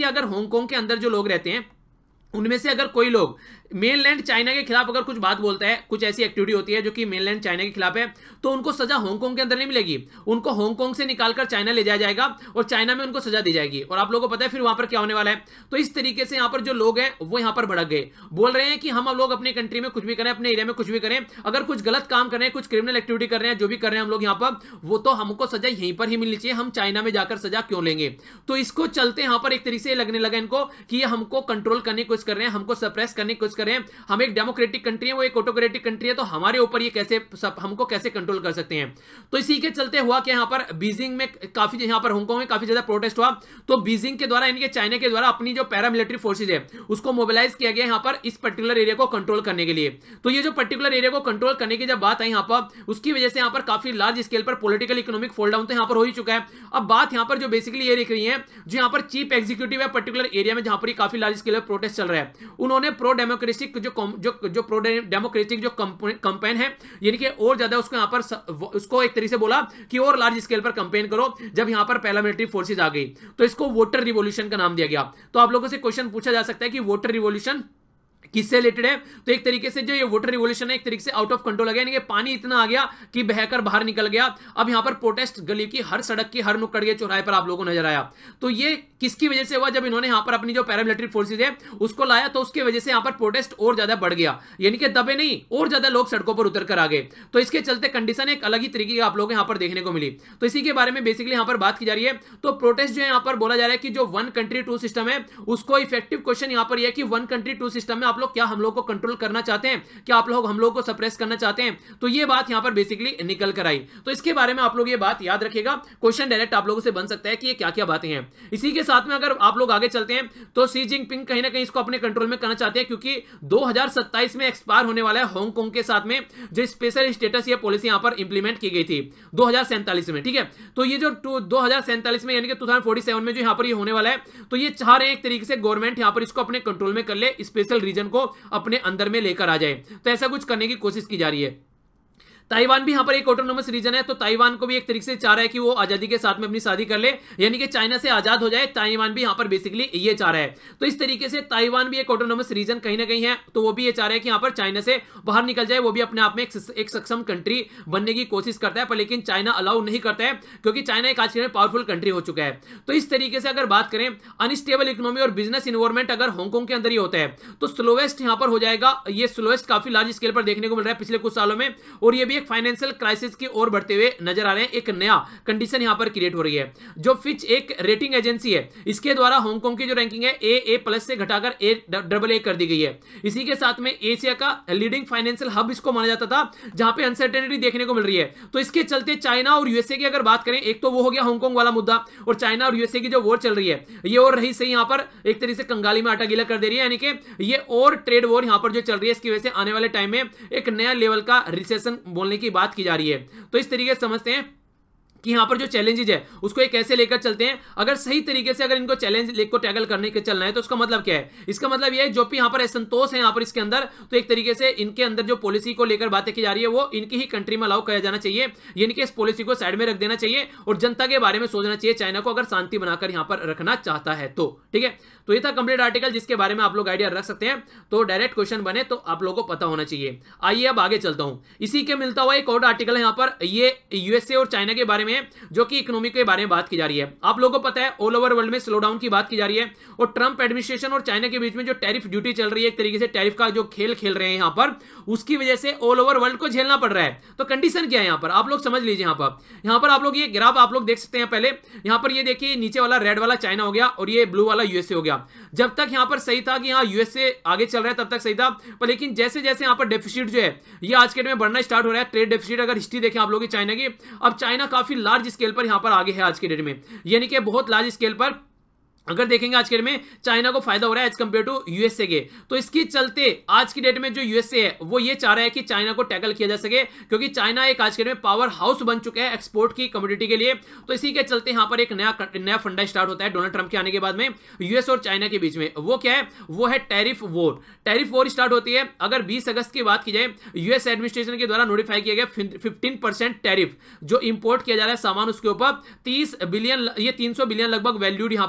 अगर हांगकांग के अंदर जो लोग रहते हैं उनमें से अगर कोई लोग मेनलैंड चाइना के खिलाफ अगर कुछ बात बोलता है, कुछ ऐसी एक्टिविटी होती है जो कि मेनलैंड चाइना के खिलाफ है, तो उनको सजा हांगकांग के अंदर नहीं मिलेगी, उनको हांगकांग से निकालकर चाइना ले जाया जाएगा और चाइना में उनको सजा दी जाएगी। और आप लोगों को पता है फिर वहां पर क्या होने वाला है। तो इस तरीके से यहां पर जो लोग हैं वो यहां पर भड़क गए, बोल रहे हैं कि हम लोग अपनी कंट्री में कुछ भी करें, अपने एरिया में कुछ भी करें, अगर कुछ गलत काम कर रहे हैं, कुछ क्रिमिनल एक्टिविटी कर रहे हैं, जो भी कर रहे हैं हम लोग यहां पर, वो तो हमको सजा यहीं पर ही मिलनी चाहिए, हम चाइना में जाकर सजा क्यों लेंगे। तो इसको चलते यहां पर एक तरीके से लगने लगा इनको कि ये हमको कंट्रोल करने की कोशिश कर रहे हैं, हमको सप्रेस करने की कोशिश कर रहे हैं, हम एक डेमोक्रेटिक कंट्री है, वो एक ऑटोक्रेटिक कंट्री है, तो हमारे ऊपर ये कैसे सब हमको कैसे कंट्रोल कर सकते हैं। तो इसी के चलते हुआ कि यहां पर बीजिंग में काफी, यहां पर हांगकांग में काफी ज्यादा प्रोटेस्ट हुआ, तो बीजिंग के द्वारा इनके चाइना के द्वारा अपनी जो पैरामिलिट्री फोर्सेज है उसको मोबिलाइज किया गया यहां पर इस पर्टिकुलर एरिया को कंट्रोल करने के लिए। तो ये जो पर्टिकुलर एरिया को कंट्रोल करने की जब बात आई यहां पर, उसकी वजह से यहां पर काफी लार्ज स्केल पर पॉलिटिकल इकोनॉमिक फॉल डाउन तो यहां पर हो ही चुका है। अब बात यहां पर जो बेसिकली ये दिख रही है, जो यहां पर चीफ एग्जीक्यूटिव है पर्टिकुलर एरिया में जहां पर काफी लार्ज स्केल पर प्रोटेस्ट चल रहा है, उन्होंने प्रो डेमोक्रेटिक जो जो जो प्रो डेमोक्रेटिक जो कैंपेन है यानी कि और ज्यादा उसको यहां पर उसको एक तरीके से बोला कि और लार्ज स्केल पर कैंपेन करो जब यहां पर पैरामिलिट्री फोर्सेज आ गई, तो इसको वोटर रिवॉल्यूशन का नाम दिया गया। तो आप लोगों से क्वेश्चन पूछा जा सकता है कि वोटर रिवॉल्यूशन किससे रिलेटेड है। तो एक तरीके से जो ये वोटर रिवॉल्यूशन है एक तरीके से आउट ऑफ कंट्रोल आ गया, यानी कि पानी इतना आ गया कि बहकर बाहर निकल गया। अब यहां पर प्रोटेस्ट गली की हर सड़क की हर नुक्कड़ के चौराहे पर आप लोगों को नजर आया। तो ये किसकी वजह से हुआ, जब इन्होंने यहां पर अपनी जो पैरामिलिट्री फोर्सेज है उसको लाया, तो उसकी वजह से यहां पर प्रोटेस्ट और ज्यादा बढ़ गया, यानी कि दबे नहीं और ज्यादा लोग सड़कों पर उतर कर आ गए। तो इसके चलते कंडीशन एक अलग ही तरीके की आप लोग यहां पर देखने को मिली। तो इसी के बारे में बेसिकली यहां पर बात की जा रही है। तो प्रोटेस्ट जो है यहां पर बोला जा रहा है कि जो वन कंट्री टू सिस्टम है उसको इफेक्टिव क्वेश्चन यहां पर यह कि वन कंट्री टू सिस्टम में आप लोग क्या हम लोग को कंट्रोल करना चाहते हैं, क्या आप लोग हम लोग को सप्रेस करना चाहते हैं। तो ये बात यहां पर बेसिकली निकल कर आई। तो इसके बारे में आप लोग ये बात याद रखिएगा, क्वेश्चन डायरेक्ट आप लोगों से बन सकता है कि ये क्या क्या बातें हैं। इसी के साथ में अगर आप लोग आगे चलते हैं तो सी जिनपिंग कहीं ना कहीं इसको अपने कंट्रोल में करना चाहते हैं, क्योंकि दो हज़ार सत्ताईस में एक्सपायर होने वाला है हांगकांग के साथ में जो स्पेशल स्टेटस ये पॉलिसी यहां पर इंप्लीमेंट की गई थी दो हज़ार सैंतालीस में, ठीक है। तो ये जो दो हज़ार सैंतालीस में यानी कि दो हज़ार सैंतालीस में जो यहां पर ये होने वाला है, तो ये चाह रहे हैं एक तरीके से गवर्नमेंट यहां पर इसको अपने कंट्रोल में कर ले, स्पेशल रीजन को अपने अंदर में लेकर आ जाए। तो ऐसा कुछ करने की कोशिश की जा रही है। ताइवान भी यहां पर एक ऑटोनोमस रीजन है, तो ताइवान को भी एक तरीके से चाह रहा है कि वो आजादी के साथ में अपनी शादी कर ले, यानी कि चाइना से आजाद हो जाए। ताइवान भी यहां पर बेसिकली ये चाह रहा है। तो इस तरीके से ताइवान भी एक ऑटोनोमस रीजन कहीं ना कहीं है, तो वो भी ये चाह रहा है कि यहां पर चाइना से बाहर निकल जाए, वो भी अपने आप में एक, एक सक्षम कंट्री बनने की कोशिश करता है, पर लेकिन चाइना अलाउ नहीं करता है, क्योंकि चाइना एक आज के पावरफुल कंट्री हो चुका है। तो इस तरीके से अगर बात करें अनस्टेबल इकोनॉमी और बिजनेस इन्वायरमेंट अगर हांगकांग के अंदर ही होता है तो स्लोएस्ट यहां पर हो जाएगा। ये स्लोएस्ट काफी लार्ज स्केल पर देखने को मिल रहा है पिछले कुछ सालों में, और ये भी एक फाइनेंशियल क्राइसिस की ओर बढ़ते हुए नजर आ रहे हैं। एक नया कंडीशन यहां पर क्रिएट हो रही है। जो फिच एक रेटिंग एजेंसी है, इसके द्वारा हांगकांग की जो रैंकिंग है ए ए प्लस से घटाकर ए डबल ए कर दी गई है। इसी के साथ में एशिया का लीडिंग फाइनेंशियल हब इसको माना जाता था, जहां पे अनसर्टेनिटी देखने को मिल रही है। तो इसके चलते चाइना और यूएसए की अगर बात करें, एक तो वो हो गया हांगकांग वाला मुद्दा, और चाइना और यूएसए की जो वॉर चल रही है ये और रही सही यहां पर एक तरीके से कंगाली में आटा गीला कर दे रही है, यानी कि ये और ट्रेड वॉर यहां पर जो चल रही है इसकी वजह से आने वाले टाइम में एक नया लेवल का रिसेशन बोलने की बात की जा रही है। तो इस तरीके से समझते हैं कि यहां पर जो चैलेंजेस है उसको एक कैसे लेकर चलते हैं। अगर सही तरीके से अगर इनको चैलेंज लेकर टैकल करने के चलना है तो उसका मतलब क्या है, इसका मतलब यह है जो भी यहां पर असंतोष है यहां पर इसके अंदर, तो एक तरीके से इनके अंदर जो पॉलिसी को लेकर बातें की जा रही है वो इनकी ही कंट्री में अलाउ किया जाना चाहिए, यानी कि इस पॉलिसी को साइड में रख देना चाहिए और जनता के बारे में सोचना चाहिए चाइना को, अगर शांति बनाकर यहां पर रखना चाहता है तो। ठीक है, तो ये था कंप्लीट आर्टिकल जिसके बारे में आप लोग आइडिया रख सकते हैं। तो डायरेक्ट क्वेश्चन बने तो आप लोगों को पता होना चाहिए। आइए अब आगे चलता हूं। इसी के मिलता हुआ एक और आर्टिकल है यहां पर, ये यूएसए और चाइना के बारे में जो कि इकोनॉमी के बारे में बात की जा रही है। आप लोगों को पता है ऑल ओवर वर्ल्ड में स्लो डाउन की बात की जा रही है, और ट्रंप एडमिनिस्ट्रेशन और चाइना के बीच में जो टैरिफ ड्यूटी चल रही है, एक तरीके से टैरिफ का जो खेल खेल रहे हैं यहां पर, उसकी वजह से ऑल ओवर वर्ल्ड को झेलना पड़ रहा है। तो कंडीशन क्या है यहां पर आप लोग समझ लीजिए। यहां पर यहां पर आप लोग ये ग्राफ आप लोग देख सकते हैं। पहले यहां पर ये देखिए नीचे वाला रेड वाला चाइना हो गया और ये ब्लू वाला यूएसए हो गया। जब तक यहां पर सही था कि यहां यूएसए आगे चल रहा है तब तक सही था, पर लेकिन जैसे जैसे यहां पर डेफिसिट जो है ये आज के डेट में बढ़ना स्टार्ट हो रहा है, ट्रेड डेफिसिट अगर हिस्ट्री देखें आप लोग की चाइना की, अब चाइना काफी लार्ज स्केल पर यहां पर आगे है आज के डेट में, यानी कि बहुत लार्ज स्केल पर अगर देखेंगे आज के डेट में चाइना को फायदा हो रहा है एज कंपेयर टू यूएसए के। तो इसके चलते आज की डेट में जो यूएसए है वो ये चाह रहा है कि चाइना को टैकल किया जा सके, क्योंकि चाइना एक आज के डेट में पावर हाउस बन चुका है एक्सपोर्ट की कमोडिटी के लिए। तो इसी के चलते यहां पर एक नया नया फंडा स्टार्ट होता है डोनाल्ड ट्रंप के आने के बाद में यूएस और चाइना के बीच में। वो क्या है, वो है tariff war. Tariff war start होती है अगर बीस अगस्त की बात की जाए, यूएस एडमिनिस्ट्रेशन के द्वारा नोटिफाई किया गया फिफ्टीन परसेंट टैरिफ जो इंपोर्ट किया जा रहा है सामान, उसके ऊपर तीस बिलियन ये तीन सौ बिलियन लगभग वैल्यूड यहां पर इसका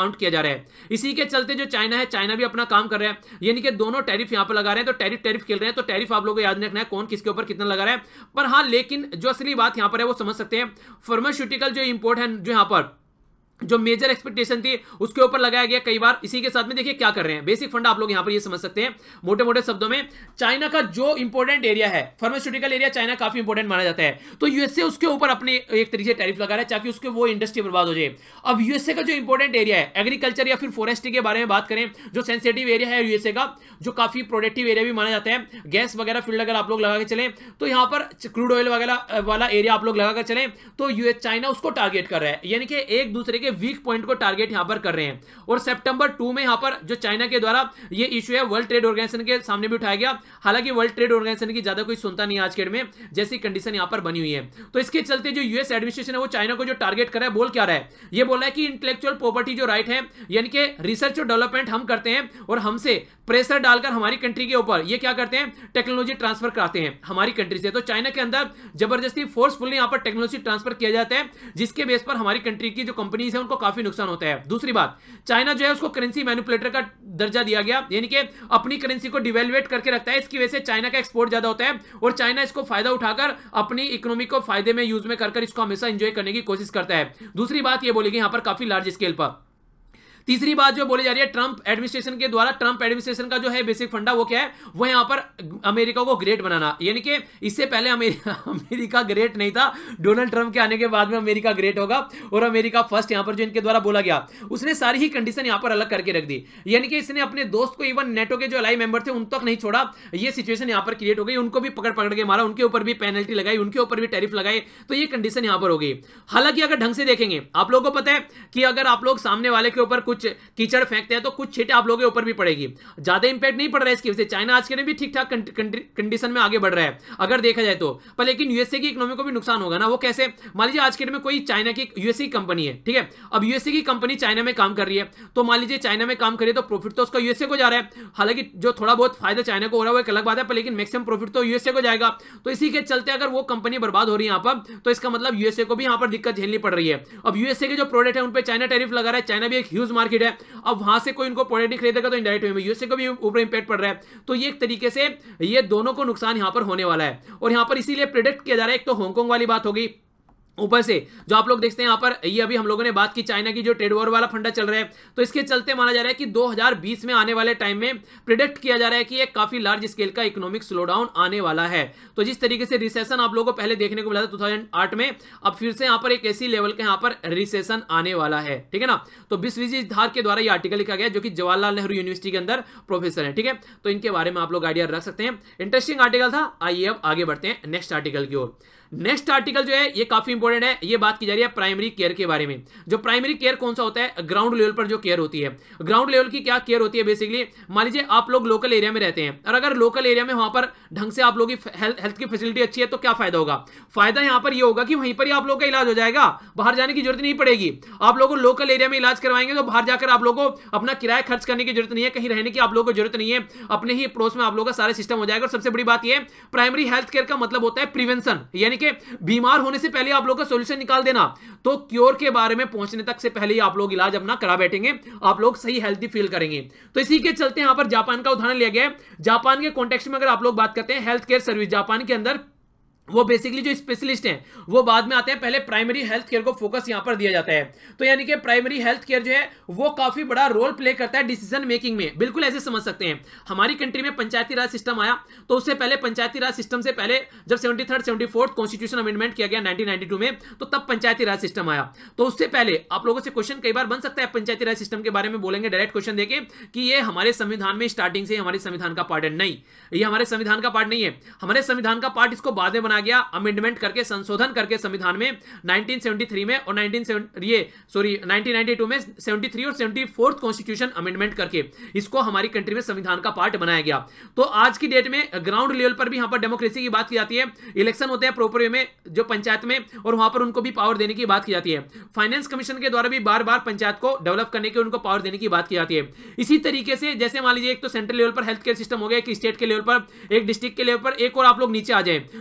काउंट किया जा रहा है। इसी के चलते जो चाइना है, चाइना भी अपना काम कर रहा है, यानी कि दोनों टैरिफ यहां पर लगा रहे हैं। तो टैरिफ टैरिफ खेल रहे हैं, तो टैरिफ आप लोगों को याद रखना है कौन किसके ऊपर कितना लगा रहा है। पर हां, लेकिन जो असली बात यहां पर है वो समझ सकते हैं, फार्मास्यूटिकल जो इंपोर्ट है, जो यहां पर जो मेजर एक्सपेक्टेशन थी उसके ऊपर लगाया गया कई बार। इसी के साथ में देखिए क्या कर रहे हैं, बेसिक फंडा आप लोग यहां पर ये समझ सकते हैं मोटे मोटे शब्दों में। चाइना का जो इंपॉर्टेंट एरिया है, फार्मास्यूटिकल एरिया, चाइना काफी इंपॉर्टेंट माना जाता है, तो यूएसए उसके ऊपर अपने एक तरीके से टैरिफ लगा रहा है ताकि उसके वो इंडस्ट्री बर्बाद हो जाए। अब यूएसए का जो इंपॉर्टेंट एरिया है, एग्रीकल्चर या फिर फॉरेस्ट्री के बारे में बात करें, जो सेंसिटिव एरिया है यूएसए का, जो काफी प्रोडक्टिव एरिया भी माना जाता है, गैस वगैरह फील्ड अगर आप लोग लगा के चलें, तो यहां पर क्रूड ऑयल वगैरह वाला एरिया आप लोग लगाकर चलें, तो यूएस चाइना उसको टारगेट कर रहा है, यानी कि एक दूसरे के वीक पॉइंट को टारगेट यहां पर कर रहे हैं। और सितंबर टू में यहां पर जो चाइना के द्वारा ये इशू है वर्ल्ड ट्रेड ऑर्गेनाइजेशन के सामने भी उठाया गया। हालांकि वर्ल्ड ट्रेड ऑर्गेनाइजेशन की ज्यादा कोई सुनता नहीं आज के डेट में, जैसी कंडीशन यहां पर बनी हुई है। तो इसके चलते जो यूएस एडमिनिस्ट्रेशन है वो चाइना को जो टारगेट कर रहा है, बोल क्या रहा है, ये बोल रहा है कि इंटेलेक्चुअल प्रॉपर्टी जो राइट है, यानी कि रिसर्च और डेवलपमेंट हम करते हैं और हमसे प्रेशर डालकर हमारी कंट्री के ऊपर ये क्या करते हैं, टेक्नोलॉजी ट्रांसफर कराते हैं हमारी कंट्री से। तो चाइना के अंदर जबरदस्ती फोर्सफुली यहां पर टेक्नोलॉजी ट्रांसफर किया जाता है, जिसके बेस पर हमारी कंट्री की जो कंपनीज है उनको काफी नुकसान होता है। दूसरी बात, चाइना जो है उसको करेंसी मैनिपुलेटर का दर्जा दिया गया, यानी कि अपनी करेंसी को डिवेल्युएट करके रखता है। इसकी वजह से चाइना का एक्सपोर्ट ज्यादा होता है और चाइना इसको फायदा उठाकर अपनी इकोनॉमी को फायदे में यूज में कर इसको हमेशा एंजॉय करने की कोशिश करता है। दूसरी बात ये बोली गई यहां पर काफी लार्ज स्केल पर। तीसरी बात जो बोली जा रही है, ट्रंप एडमिनिस्ट्रेशन के द्वारा, ट्रंप एडमिनिस्ट्रेशन का जो है बेसिक फंडा वो क्या है, वो यहां पर अमेरिका को ग्रेट बनाना, यानी कि इससे पहले अमेरिका अमेरिका ग्रेट नहीं था, डोनाल्ड ट्रंप के आने के बाद में अमेरिका ग्रेट होगा और अमेरिका फर्स्ट यहां पर जो इनके द्वारा बोला गया, उसने सारी ही कंडीशन यहां पर अलग करके रख दी, यानी कि इसने अपने दोस्त को, इवन नेटो के जो अलाई मेंबर थे उन तक नहीं छोड़ा। ये सिचुएशन यहां पर क्रिएट हो गई, उनको भी पकड़ पकड़ के मारा, उनके ऊपर भी पेनल्टी लगाई, उनके ऊपर भी टैरिफ लगाए, तो ये कंडीशन यहां पर हो गई। हालांकि अगर ढंग से देखेंगे, आप लोगों को पता है कि अगर आप लोग सामने वाले के ऊपर कुछ कीचड़ फेंकते हैं तो कुछ छींटे आप लोगों के ऊपर भी पड़ेगी, ज्यादा इंपैक्ट नहीं पड़ रहा है इसकी वजह से। चाइना आज के दिन भी ठीक ठाक कंडीशन में आगे बढ़ रहा है अगर देखा जाए तो, पर लेकिन यूएसए की इकोनॉमी को भी नुकसान होगा ना। वो कैसे, मान लीजिए आज के दिन में कोई चाइना की यूएसए की कंपनी है, ठीक है, अब यूएसए की कंपनी चाइना में काम कर रही है, तो मान लीजिए चाइना में काम करिए तो प्रॉफिट तो उसका यूएसए को जा रहा है। हालांकि जो थोड़ा बहुत फायदा चाइना को हो रहा है वो एक अलग बात है, पर लेकिन मैक्सिमम प्रॉफिट तो यूएसए को जाएगा। तो इसी के चलते अगर वो कंपनी बर्बाद हो रही है यहां पर, तो इसका मतलब यूएसए को भी यहां पर दिक्कत झेलनी पड़ रही है। अब यूएसए के जो प्रोडक्ट है उन पर चाइना टैरिफ लगा रहा है, चाइना भी एक ह्यूज मार्केट है, अब वहां से कोई इनको प्रोडक्ट नहीं खरीदेगा तो इंडायरेक्ट वे में यूएसए को भी ऊपर इंपैक्ट पड़ रहा है। तो ये एक तरीके से ये दोनों को नुकसान यहां पर होने वाला है, और यहां पर इसीलिए प्रेडिक्ट किया जा रहा है। एक तो हांगकांग वाली बात होगी, ऊपर से जो आप लोग देखते हैं यहां पर, ये अभी हम लोगों ने बात की चाइना की जो ट्रेड वॉर वाला फंडा चल रहा है, तो इसके चलते माना जा रहा है कि दो हज़ार बीस में आने वाले टाइम में प्रेडिक्ट किया जा रहा है कि एक काफी लार्ज स्केल का इकोनॉमिक स्लोडाउन आने वाला है। तो जिस तरीके से रिसेशन आप लोगों को पहले देखने को मिला था दो हज़ार आठ में, अब फिर से यहां पर एक ऐसी लेवल का यहां पर रिसेशन आने वाला है, ठीक है ना। तो विश्वजीत धार के द्वारा ये आर्टिकल लिखा गया, जो कि जवाहरलाल नेहरू यूनिवर्सिटी के अंदर प्रोफेसर है, ठीक है। तो इनके बारे में आप लोग आइडिया रख सकते हैं, इंटरेस्टिंग आर्टिकल था। आइए अब आगे बढ़ते हैं नेक्स्ट आर्टिकल की ओर। नेक्स्ट आर्टिकल जो है ये काफी इंपॉर्टेंट है, ये बात की जा रही है प्राइमरी केयर के बारे में। जो प्राइमरी केयर कौन सा होता है, ग्राउंड लेवल पर जो केयर होती है। ग्राउंड लेवल की क्या केयर होती है, बेसिकली मान लीजिए आप लोग लोकल एरिया में रहते हैं, और अगर लोकल एरिया में वहां पर ढंग से आप लोगों की हेल्थ की फैसिलिटी अच्छी है तो क्या फायदा होगा, फायदा यहां पर ये होगा कि वहीं पर ही आप लोग का इलाज हो जाएगा, बाहर जाने की जरूरत नहीं पड़ेगी। आप लोगों को लोकल एरिया में इलाज करवाएंगे तो बाहर जाकर आप लोगों को अपना किराया खर्च करने की जरूरत नहीं है, कहीं रहने की आप लोगों को जरूरत नहीं है, अपने ही पड़ोस में आप लोगों का सारा सिस्टम हो जाएगा। और सबसे बड़ी बात यह, प्राइमरी हेल्थ केयर का मतलब होता है प्रिवेंशन, यानी कि बीमार होने से पहले आप लोग का सॉल्यूशन निकाल देना। तो क्योर के बारे में पहुंचने तक से पहले ही आप लोग इलाज अपना करा बैठेंगे, आप लोग सही हेल्थी फील करेंगे। तो इसी के चलते यहां पर जापान का उदाहरण लिया गया है। जापान के कॉन्टेक्स्ट में अगर आप लोग बात करते हैं हेल्थ केयर सर्विस, जापान के अंदर वो बेसिकली जो स्पेशलिस्ट हैं वो बाद में आते हैं, पहले प्राइमरी हेल्थ केयर को फोकस यहां पर दिया जाता है। तो यानी कि प्राइमरी हेल्थ केयर जो है वो काफी बड़ा रोल प्ले करता है डिसीजन मेकिंग में। बिल्कुल ऐसे समझ सकते हैं, हमारी कंट्री में पंचायती राज सिस्टम आया, तो उससे पहले पंचायती राज सिस्टम से पहले जब seventy third seventy fourth constitution amendment किया गया नाइनटीन नाइंटी टू में, तो तब पंचायती राज सिस्टम आया। तो उससे पहले आप लोगों से क्वेश्चन कई बार बन सकता है पंचायती राज सिस्टम के बारे में, बोलेंगे डायरेक्ट क्वेश्चन देके कि ये हमारे संविधान में स्टार्टिंग से हमारे संविधान का पार्ट है। नहीं, ये हमारे संविधान का पार्ट नहीं है, हमारे संविधान का पार्ट इसको बाद में बनाया गया, अमेंडमेंट करके संशोधन करके संविधान में नाइनटीन सेवेंटी थ्री में और नाइनटीन ये सॉरी नाइनटीन नाइंटी टू में सेवेंटी थ्री और सेवेंटी फोर्थ कॉन्स्टिट्यूशन अमेंडमेंट करके इसको हमारी कंट्री में संविधान का पार्ट बनाया गया। तो आज की डेट में ग्राउंड लेवल पर भी यहां पर डेमोक्रेसी की बात की जाती है, इलेक्शन होते हैं प्रॉपर वे में जो पंचायत में, और वहां पर उनको भी पावर देने की बात की जाती है। फाइनेंस कमीशन के द्वारा भी बार बार पंचायत को डेवलप करने की, उनको पावर देने की बात की जाती है। इसी तरीके से जैसे मान लीजिए एक तो सेंट्रल लेवल पर हेल्थ केयर सिस्टम हो गया, एक स्टेट के लेवल पर, एक डिस्ट्रिक्ट के लेवल पर, एक और आप लोग नीचे आ जाए तो सारे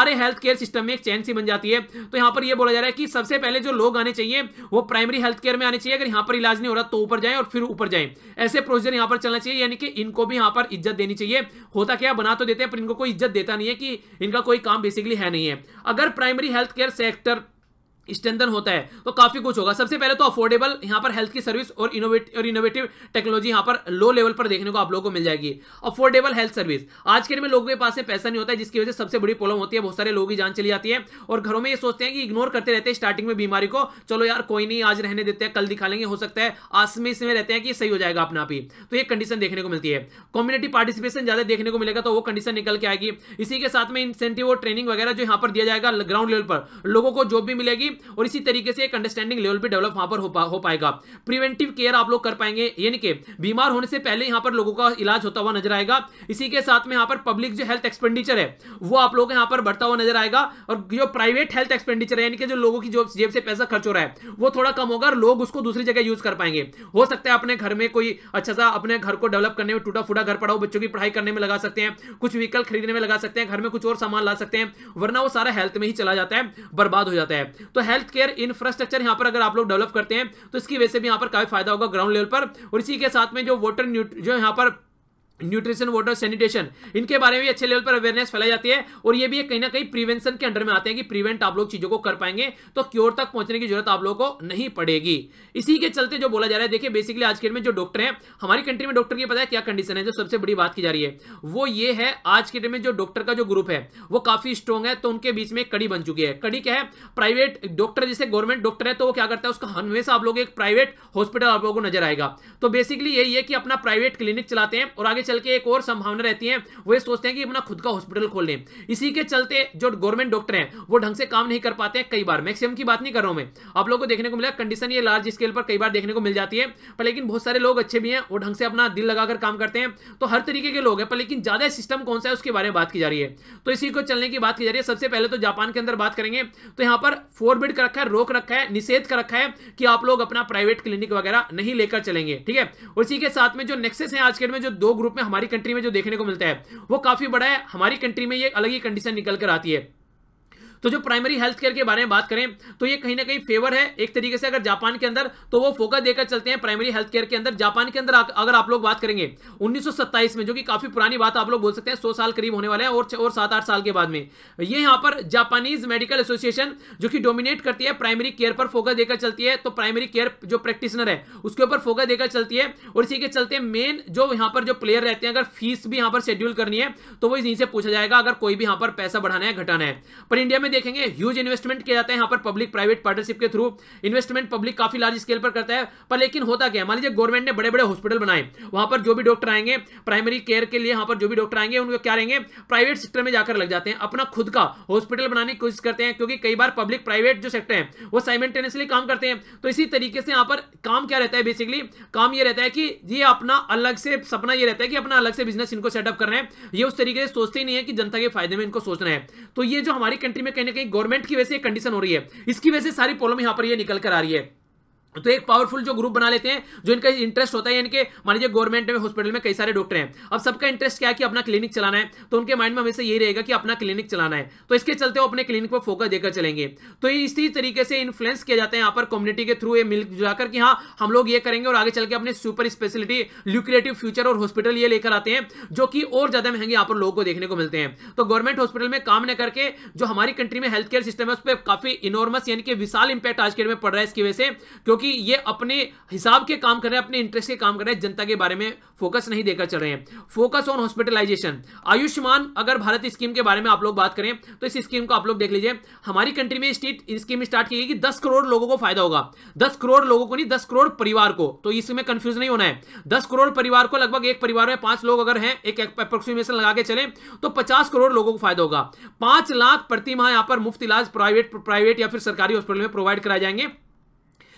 सारे हेल्थ केयर सिस्टम में एक चैन सी बन जाती है। तो यहां पर यह बोला जा रहा है कि सबसे पहले जो लोग आने चाहिए वो प्राइमरी हेल्थ केयर में आने चाहिए, अगर यहां पर इलाज नहीं हो रहा तो ऊपर जाएं और फिर ऊपर जाएं, ऐसे प्रोसीजर यहां पर चलना चाहिए, यानी कि इनको भी यहां पर इज्जत देनी चाहिए। होता क्या, बना तो देते हैं पर इनको कोई इज्जत देता नहीं है कि इनका कोई काम बेसिकली है नहीं है। अगर primary health care sector strengthen होता है तो काफी कुछ होगा। सबसे पहले तो अफोर्डेबल यहां पर हेल्थ की सर्विस और इनोवेटिव और इनोवेटिव टेक्नोलॉजी यहां पर लो लेवल पर देखने को आप लोगों को मिल जाएगी। अफोर्डेबल हेल्थ सर्विस, आज के दिन में लोगों के पास में पैसा नहीं होता है, जिसकी वजह से सबसे बड़ी प्रॉब्लम होती है, बहुत सारे लोगों की जान चली जाती है और घरों में ये सोचते हैं कि इग्नोर करते रहते हैं स्टार्टिंग में बीमारी को, चलो यार कोई नहीं आज रहने देते हैं, कल दिखा लेंगे, हो सकता है आज में इसमें रहते हैं कि सही हो जाएगा अपना आप ही। तो ये कंडीशन देखने को मिलती है। कम्युनिटी पार्टिसिपेशन ज्यादा देखने को मिलेगा तो वो कंडीशन निकल के आएगी। इसी के साथ में इंसेंटिव और ट्रेनिंग वगैरह जो यहां पर दिया जाएगा ग्राउंड लेवल पर, लोगों को जॉब भी मिलेगी और इसी तरीके एक अंडरस्टैंडिंग लेवल पे डेवलप वहां पर हो, पा, हो पाएगा। प्रिवेंटिव केयर आप लोग कर पाएंगे, यानी कि बीमार होने से पहले यहां पर लोगों का इलाज होता हुआ नजर आएगा। इसी के साथ में यहां पर पब्लिक जो हेल्थ एक्सपेंडिचर है वो आप लोगों को यहां पर बढ़ता हुआ नजर आएगा और जो प्राइवेट हेल्थ एक्सपेंडिचर है, यानी कि जो लोगों की जो जेब से पैसा खर्च हो रहा है वो थोड़ा कम होगा और लोग उसको दूसरी जगह यूज कर पाएंगे। हो सकता है अपने घर में कोई अच्छा सा अपने घर को डेवलप करने में, टूटा फूटा घर पड़ा हो, बच्चों की पढ़ाई करने में लगा सकते हैं, कुछ व्हीकल खरीदने में लगा सकते हैं, घर में कुछ और सामान ला सकते हैं, वरना वो सारा हेल्थ में ही चला जाता है, बर्बाद हो जाता है। तो हेल्थ केयर इंफ्रास्ट्रक्चर यहां पर अगर आप लोग डेवलप करते हैं तो इसकी वजह से भी यहां पर काफी फायदा होगा ग्राउंड लेवल पर। और इसी के साथ में जो वाटर जो यहां पर न्यूट्रिशन, वाटर, सैनिटेशन, इनके बारे में भी अच्छे लेवल पर अवेयरनेस फैलाई जाती है और ये भी कहीं ना कहीं प्रिवेंशन के अंडर में आते हैं कि प्रिवेंट आप लोग चीजों को कर पाएंगे तो क्योर तक पहुंचने की जरूरत आप लोगों को नहीं पड़ेगी। इसी के चलते जो बोला जा रहा है, देखिए बेसिकली आज के डेट में जो डॉक्टर हैं हमारी कंट्री में, डॉक्टर की पता है क्या कंडीशन है, जो सबसे बड़ी बात की जा रही है वो ये है आज के डेट में जो डॉक्टर का जो ग्रुप है वो काफी स्ट्रॉन्ग है। तो उनके बीच में एक कड़ी बन चुकी है। कड़ी क्या है, प्राइवेट डॉक्टर, जैसे गवर्नमेंट डॉक्टर है तो वो क्या करता है, उसका हमेशा आप लोग एक प्राइवेट हॉस्पिटल आप लोगों को नजर आएगा। तो बेसिकली यही है कि अपना प्राइवेट क्लिनिक चलाते हैं और आगे चल के एक और संभावना रहती है, वो ये सोचते हैं कि अपना खुद का हॉस्पिटल खोल लें। इसी के चलते जो गवर्नमेंट डॉक्टर हैं वो ढंग से काम नहीं कर पाते हैं, कई बार, मैक्सिमम की बात नहीं कर रहा हूं मैं, आप लोगों को देखने को मिला कंडीशन ये लार्ज स्केल पर कई बार देखने को मिल जाती है। पर लेकिन बहुत सारे लोग अच्छे भी हैं, वो ढंग से अपना दिल लगाकर काम करते हैं, तो हर तरीके के लोग हैं। पर लेकिन ज्यादा सिस्टम कौन सा है उसके बारे में बात की जा रही है। तो इसी को चलने की बात की जा रही है। सबसे पहले तो जापान के अंदर बात करेंगे तो यहां पर फोरबिड कर रखा है, रोक रखा है, निषेध कर रखा है कि आप लोग अपना प्राइवेट क्लिनिक वगैरह नहीं लेकर चलेंगे, ठीक है। और इसी के साथ में जो नेक्सस है आज के में, जो दो ग्रुप में हमारी कंट्री में जो देखने को मिलता है वो काफी बड़ा है। हमारी कंट्री में ये अलग ही कंडीशन निकल कर आती है। तो जो प्राइमरी हेल्थ केयर के बारे में बात करें तो ये कहीं ना कहीं फेवर है एक तरीके से। अगर जापान के अंदर तो वो फोकस देकर चलते हैं प्राइमरी हेल्थ केयर के अंदर। जापान के अंदर अगर आप लोग बात करेंगे उन्नीस सौ सत्ताईस में, जो कि काफी पुरानी बात आप लोग बोल सकते हैं, सौ साल करीब होने वाले हैं और और सात आठ साल के बाद में, ये यहाँ पर जापानीज मेडिकल एसोसिएशन जो कि डोमिनेट करती है प्राइमरी केयर पर फोकस देकर चलती है। तो प्राइमरी केयर जो प्रैक्टिशनर है उसके ऊपर फोकस देकर चलती है। और इसी के चलते मेन जो यहाँ पर जो प्लेयर रहते हैं, अगर फीस भी यहाँ पर शेड्यूल करनी है तो वो इसी से पूछा जाएगा, अगर कोई भी यहाँ पर पैसा बढ़ाना है घटाना है। पर इंडिया में देखेंगे ह्यूज इन्वेस्टमेंट किया जाता है यहाँ पर पब्लिक प्राइवेट पार्टनरशिप के थ्रू। इन्वेस्टमेंट पब्लिक काफी लार्ज स्केल पर करता है। पर लेकिन होता क्या है, मान लीजिए गवर्नमेंट ने बड़े बड़े हॉस्पिटल बनाए, वहां पर जो भी डॉक्टर आएंगे प्राइमरी केयर के लिए, यहाँ पर जो भी डॉक्टर आएंगे उनको क्या रहेंगे, प्राइवेट सेक्टर में जाकर लग जाते हैं, अपना खुद का हॉस्पिटल बनाने की कोशिश करते हैं। क्योंकि कई बार पब्लिक प्राइवेट जो सेक्टर है वो साइमल्टेनियसली काम करते हैं। तो इसी तरीके से यहाँ पर काम क्या रहता है, बेसिकली काम ये रहता है कि ये अपना अलग से सपना ये रहता है कि अपना अलग से बिजनेस इनको सेटअप करना है। ये उस तरीके से सोचते ही नहीं है कि जनता के फायदे में इनको सोचना है। तो ये जो हमारी कंट्री में कहीं ना कहीं गवर्नमेंट की वजह से कंडीशन हो रही है, इसकी वजह से सारी प्रॉब्लम यहां पर ये निकल कर आ रही है। तो एक पावरफुल जो ग्रुप बना लेते हैं, जो इनका इंटरेस्ट होता है, यानी कि मान लीजिए गवर्नमेंट में हॉस्पिटल में कई सारे डॉक्टर हैं, अब सबका इंटरेस्ट क्या है कि अपना क्लिनिक चलाना है। तो उनके माइंड में हमेशा यही रहेगा कि अपना क्लिनिक चलाना है, तो इसके चलते वो अपने क्लिनिक पर फोकस देकर चलेंगे। तो इसी तरीके से इन्फ्लुएंस किया जाता है यहाँ पर कम्युनिटी के थ्रू, ये मिल जाकर कि हाँ हम लोग ये करेंगे और आगे चल के अपने सुपर स्पेशलिटी, ल्यूक्रेटिव फ्यूचर और हॉस्पिटल ये लेकर आते हैं, जो कि और ज्यादा महंगे यहाँ पर लोगों को देखने को मिलते हैं। तो गवर्नमेंट हॉस्पिटल में काम न करके जो हमारी कंट्री में हेल्थ केयर सिस्टम है उस पर काफी इनॉर्मस यानी कि विशाल इंपैक्ट आज के डेट में पड़ रहा है इसकी वजह से, क्योंकि ये अपने हिसाब के काम कर रहे हैं, अपने इंटरेस्ट के काम कर रहे हैं, जनता के बारे में फोकस नहीं देकर चल रहे हैं। Focus on hospitalisation. आयुष्मान अगर भारत स्कीम के बारे में आप लोग बात करें तो इस स्कीम को आप लोग देख लीजिए। हमारी कंट्री में स्कीम स्टार्ट की गई कि दस करोड़ लोगों को फायदा होगा। दस करोड़ लोगों को नहीं, दस करोड़ परिवार को। तो इसमें कंफ्यूज नहीं होना है। दस करोड़ परिवार को, लगभग एक परिवार में पांच लोग अगर हैं, एक अप्रोक्सीमेशन लगा के चले तो पचास करोड़ लोगों को फायदा होगा। पांच लाख प्रति माह यहां पर मुफ्त इलाज प्राइवेट प्राइवेट या फिर सरकारी हॉस्पिटल में प्रोवाइड कराए जाएंगे।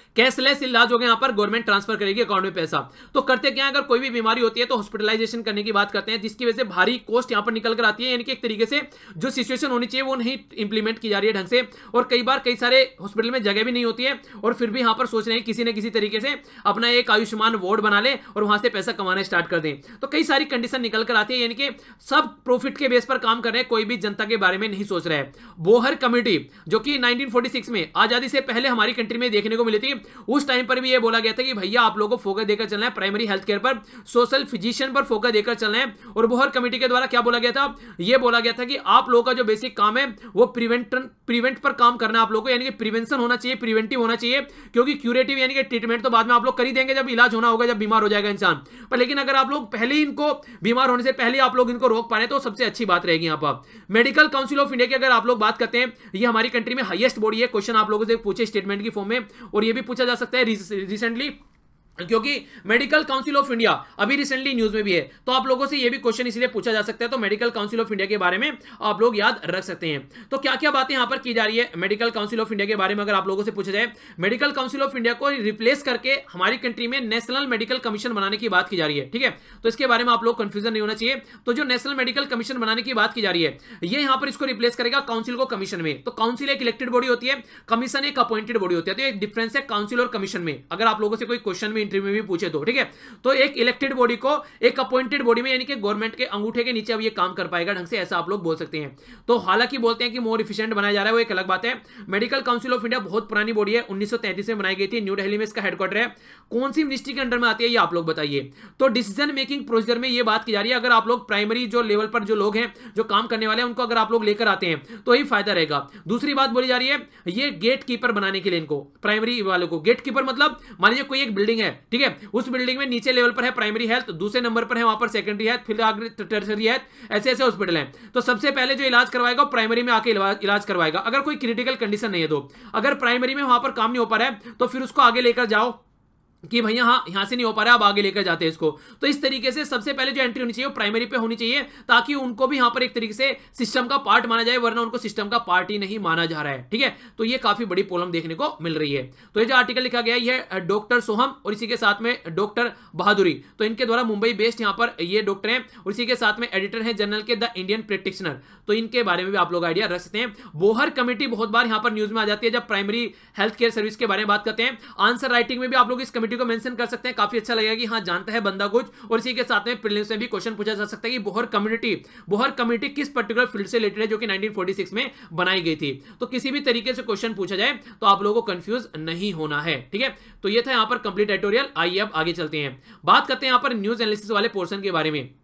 कैशलेस इलाज हो गया, यहां पर गवर्नमेंट ट्रांसफर करेगी अकाउंट में पैसा। तो करते क्या है, अगर कोई भी बीमारी होती है तो हॉस्पिटलाइजेशन करने की बात करते हैं, जिसकी वजह से भारी कॉस्ट यहां पर निकल कर आती है, यानी कि एक तरीके से जो सिचुएशन होनी चाहिए वो नहीं इंप्लीमेंट की जा रही है ढंग से, और कई बार कई सारे हॉस्पिटल में जगह भी नहीं होती है, और फिर भी यहां पर सोच रहे हैं किसी न किसी तरीके से अपना एक आयुष्मान वार्ड बना ले और वहां से पैसा कमाना स्टार्ट कर दें। तो कई सारी कंडीशन निकल कर आती है, यानी कि सब प्रॉफिट के बेस पर काम कर रहे हैं, कोई भी जनता के बारे में नहीं सोच रहा है। बोहर कमेटी जो कि नाइनटीन फोर्टी सिक्स में आजादी से पहले हमारी कंट्री में देखने को मिली थी, उस टाइम पर भी ये बोला गया था कि भैया आप लोगों को फोकस देकर चलना है प्राइमरी हेल्थ केयर पर, सोशल फिजिशियन पर फोकस देकर चलना है। और बोहर कमेटी के द्वारा क्या बोला गया था, यह बोला गया था कि आप लोगों का जो बेसिक काम है वो प्रिवेंट प्रिवेंट पर काम करना है आप लोगों को, यानी कि प्रिवेंशन होना चाहिए, प्रिवेंटिव होना चाहिए, क्योंकि क्यूरेटिव यानी कि ट्रीटमेंट तो बाद में आप लोग कर ही देंगे जब इलाज होना होगा, जब बीमार हो जाएगा इंसान पर, लेकिन अगर आप लोग पहले ही इनको बीमार होने से पहले आप लोग इनको रोक पा रहे हैं तो सबसे अच्छी बात रहेगी। यहां पर मेडिकल काउंसिल ऑफ इंडिया की अगर आप लोग बात करते हैं, ये हमारी कंट्री में हाईएस्ट बॉडी है। क्वेश्चन आप लोगों से पूछे स्टेटमेंट की फॉर्म में, और ये भी पूछा जा सकता है रिसेंटली, क्योंकि मेडिकल काउंसिल ऑफ इंडिया अभी रिसेंटली न्यूज में भी है, तो आप लोगों से ये भी क्वेश्चन इसलिए पूछा जा सकता है, तो मेडिकल काउंसिल ऑफ इंडिया के बारे में आप लोग याद रख सकते हैं। तो क्या क्या बातें यहां पर की जा रही है मेडिकल काउंसिल ऑफ इंडिया के बारे में अगर आप लोगों से पूछा जाए, मेडिकल काउंसिल ऑफ इंडिया को रिप्लेस करके हमारी कंट्री में नेशनल मेडिकल कमीशन बनाने की बात की जा रही है। ठीक है, तो इसके बारे में आप लोग कंफ्यूजन नहीं होना चाहिए। तो जो नेशनल मेडिकल कमीशन बनाने की बात की जा रही है, ये यहां पर इसको रिप्लेस करेगा काउंसिल को कमीशन में। तो काउंसिल एक इलेक्टेड बॉडी होती है, कमीशन एक अपॉइंटेड बॉडी होती है, तो एक डिफरेंस है काउंसिल और कमीशन में, अगर आप लोगों से कोई क्वेश्चन में इंटरव्यू में भी पूछे तो। ठीक है, तो एक इलेक्टेड बॉडी को एक अपॉइंटेड बॉडी में, यानी कि गवर्नमेंट के अंगूठे के नीचे अब ये काम कर पाएगा ढंग से, ऐसा आप लोग बोल सकते हैं। तो हालांकि बोलते हैं कि मोर एफिशिएंट बनाया जा रहा है, वो एक अलग बात है। मेडिकल काउंसिल ऑफ इंडिया बहुत पुरानी बॉडी है, उन्नीस सौ तैंतीस में बनाई गई थी, न्यू दिल्ली में इसका हेडक्वार्टर है। कौन सी मिनिस्ट्री के अंडर में आती है ये आप लोग बताइए। तो डिसीजन मेकिंग प्रोसीजर में ये बात की जा रही है, अगर आप लोग प्राइमरी जो लेवल पर जो लोग हैं जो काम करने वाले हैं उनको अगर आप लोग लेकर आते हैं तो ही फायदा रहेगा। दूसरी बात बोली जा रही है, ये गेट कीपर बनाने के लिए इनको प्राइमरी वालों को, गेट कीपर मतलब मान लीजिए कोई एक बिल्डिंग है, ठीक है, उस बिल्डिंग में नीचे लेवल पर है प्राइमरी हेल्थ, दूसरे नंबर पर है वहां पर सेकेंडरी हेल्थ, फिर आगे टर्सरी हेल्थ, ऐसे ऐसे हॉस्पिटल हैं। तो सबसे पहले जो इलाज करवाएगा वो प्राइमरी में आके इलाज करवाएगा, अगर कोई क्रिटिकल कंडीशन नहीं है तो। अगर प्राइमरी में वहां पर काम नहीं हो पा रहा है तो फिर उसको आगे लेकर जाओ कि भैया हाँ यहां से नहीं हो पा रहा है, अब आगे लेकर जाते हैं इसको। तो इस तरीके से सबसे पहले जो एंट्री होनी चाहिए वो प्राइमरी पे होनी चाहिए, ताकि उनको भी यहां पर एक तरीके से सिस्टम का पार्ट माना जाए, वरना उनको सिस्टम का पार्ट ही नहीं माना जा रहा है। ठीक है, तो ये काफी बड़ी प्रॉब्लम देखने को मिल रही है। तो ये जो आर्टिकल लिखा गया है डॉक्टर सोहम और इसी के साथ में डॉक्टर बहादुरी, तो इनके द्वारा मुंबई बेस्ड यहाँ पर ये डॉक्टर हैं, और इसी के साथ में एडिटर है जनरल के द इंडियन प्रैक्टिशनर, तो इनके बारे में भी आप लोग आइडिया रख सकते हैं। बोहर कमेटी बहुत बार यहाँ पर न्यूज में आ जाती है जब प्राइमरी हेल्थ केयर सर्विस के बारे में बात करते हैं। आंसर राइटिंग में भी आप लोग इस कमेटी को मेंशन कर सकते हैं, काफी अच्छा लगेगा कि हाँ जानता है बंदा कुछ। और इसी के साथ में प्रीलिम्स में भी क्वेश्चन पूछा जा सकता है कि बोहर कम्युनिटी बोहर कमेटी किस पर्टिकुलर फील्ड से रिलेटेड है, जो कि नाइनटीन फोर्टी सिक्स में बनाई गई थी। तो किसी भी तरीके से क्वेश्चन पूछा जाए तो आप लोगों को कंफ्यूज नहीं होना है। ठीक है, तो ये था यहाँ पर कंप्लीट एडिटोरियल। आइए अब आगे चलते हैं, बात करते हैं यहाँ पर न्यूज एनालिसिस वाले पोर्शन के बारे में।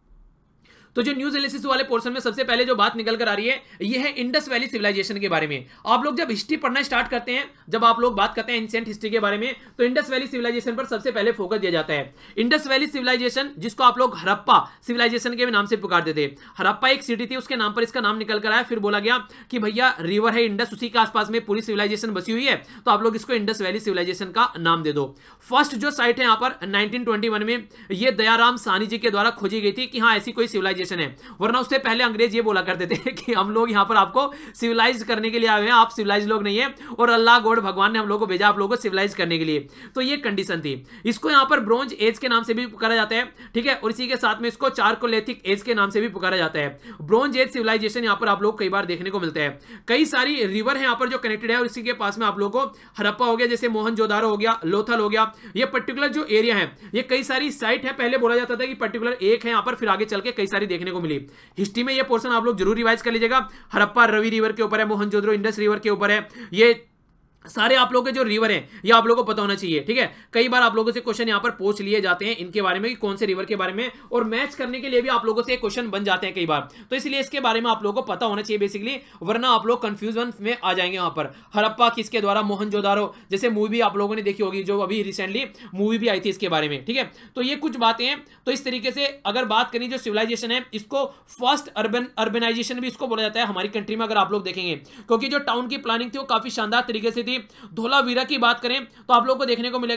तो जो न्यूज एनालिसिस वाले पोर्शन में सबसे पहले जो बात निकल कर आ रही है ये है इंडस वैली सिविलाइजेशन के बारे में। आप लोग जब हिस्ट्री पढ़ना स्टार्ट करते हैं, जब आप लोग बात करते हैं एंशिएंट हिस्ट्री के बारे में, तो इंडस वैली सिविलाइजेशन पर सबसे पहले फोकस दिया जाता है। इंडस वैली सिविलाइजेशन, जिसको आप लोग हड़प्पा सिविलाइजेशन के नाम से पुकारते थे, हड़प्पा एक सिटी थी, उसके नाम पर इसका नाम निकल कर आया। फिर बोला गया कि भैया रिवर है इंडस, उसी के आसपास में पूरी सिविलाइजेशन बसी हुई है, तो आप लोग इसको इंडस वैली सिविलाइजेशन का नाम दे दो। फर्स्ट जो साइट है यहाँ पर नाइनटीन ट्वेंटी वन में ये दयाराम साहनी जी के द्वारा खोजी गई थी कि हाँ ऐसी कोई सिविलाइजेशन है, वरना उससे पहले अंग्रेज ये बोला करते थे कि हम लोग यहां पर आपको सिविलाइज करने के लिए आए हैं, आप सिविलाइज लोग नहीं है, और अल्लाह गॉड भगवान ने हम लोगों को भेजा आप लोगों को सिविलाइज करने के लिए। तो ये कंडीशन थी। इसको यहां पर ब्रोंज एज के नाम से भी पुकारा जाता है। ठीक है, और इसी के साथ में इसको चारकोलिथिक एज के नाम से भी पुकारा जाता है। ब्रोंज एज सिविलाइजेशन यहां पर आप लोग कई बार देखने को मिलता है। कई सारी रिवर है यहां पर जो कनेक्टेड है, और इसी के पास में आप लोगों को हड़प्पा हो गया, जैसे मोहनजोदारो हो गया, लोथल हो गया, ये पर्टिकुलर जो एरिया है ये कई सारी साइट है। पहले बोला जाता था कि पर्टिकुलर एक है यहां पर, फिर आगे चल के कई सारी देखने को मिली। हिस्ट्री में ये पोर्शन आप लोग जरूर रिवाइज कर लीजिएगा। हड़प्पा रवि रिवर के ऊपर है, मोहनजोदड़ो इंडस रिवर के ऊपर है, ये सारे आप लोगों के जो रिवर हैं ये आप लोगों को पता होना चाहिए। ठीक है, कई बार आप लोगों से क्वेश्चन यहां पर पूछ लिए जाते हैं इनके बारे में कि कौन से रिवर के बारे में, और मैच करने के लिए भी आप लोगों से क्वेश्चन बन जाते हैं कई बार, तो इसलिए इसके बारे में आप लोगों को पता होना चाहिए बेसिकली, वरना आप लोग कंफ्यूजन में आ जाएंगे। वहां पर हड़प्पा किसके द्वारा, मोहनजोदारो, जैसे मूवी आप लोगों ने देखी होगी जो अभी रिसेंटली मूवी भी आई थी इसके बारे में। ठीक है, तो ये कुछ बातें हैं। तो इस तरीके से अगर बात करें जो सिविलाइजेशन है, इसको फर्स्ट अर्बन अर्बनाइजेशन भी इसको बोला जाता है हमारी कंट्री में, अगर आप लोग देखेंगे, क्योंकि जो टाउन की प्लानिंग थी वो काफी शानदार तरीके से थी। धोलावीरा की बात करें तो आप लोगों को देखने को मिलेगा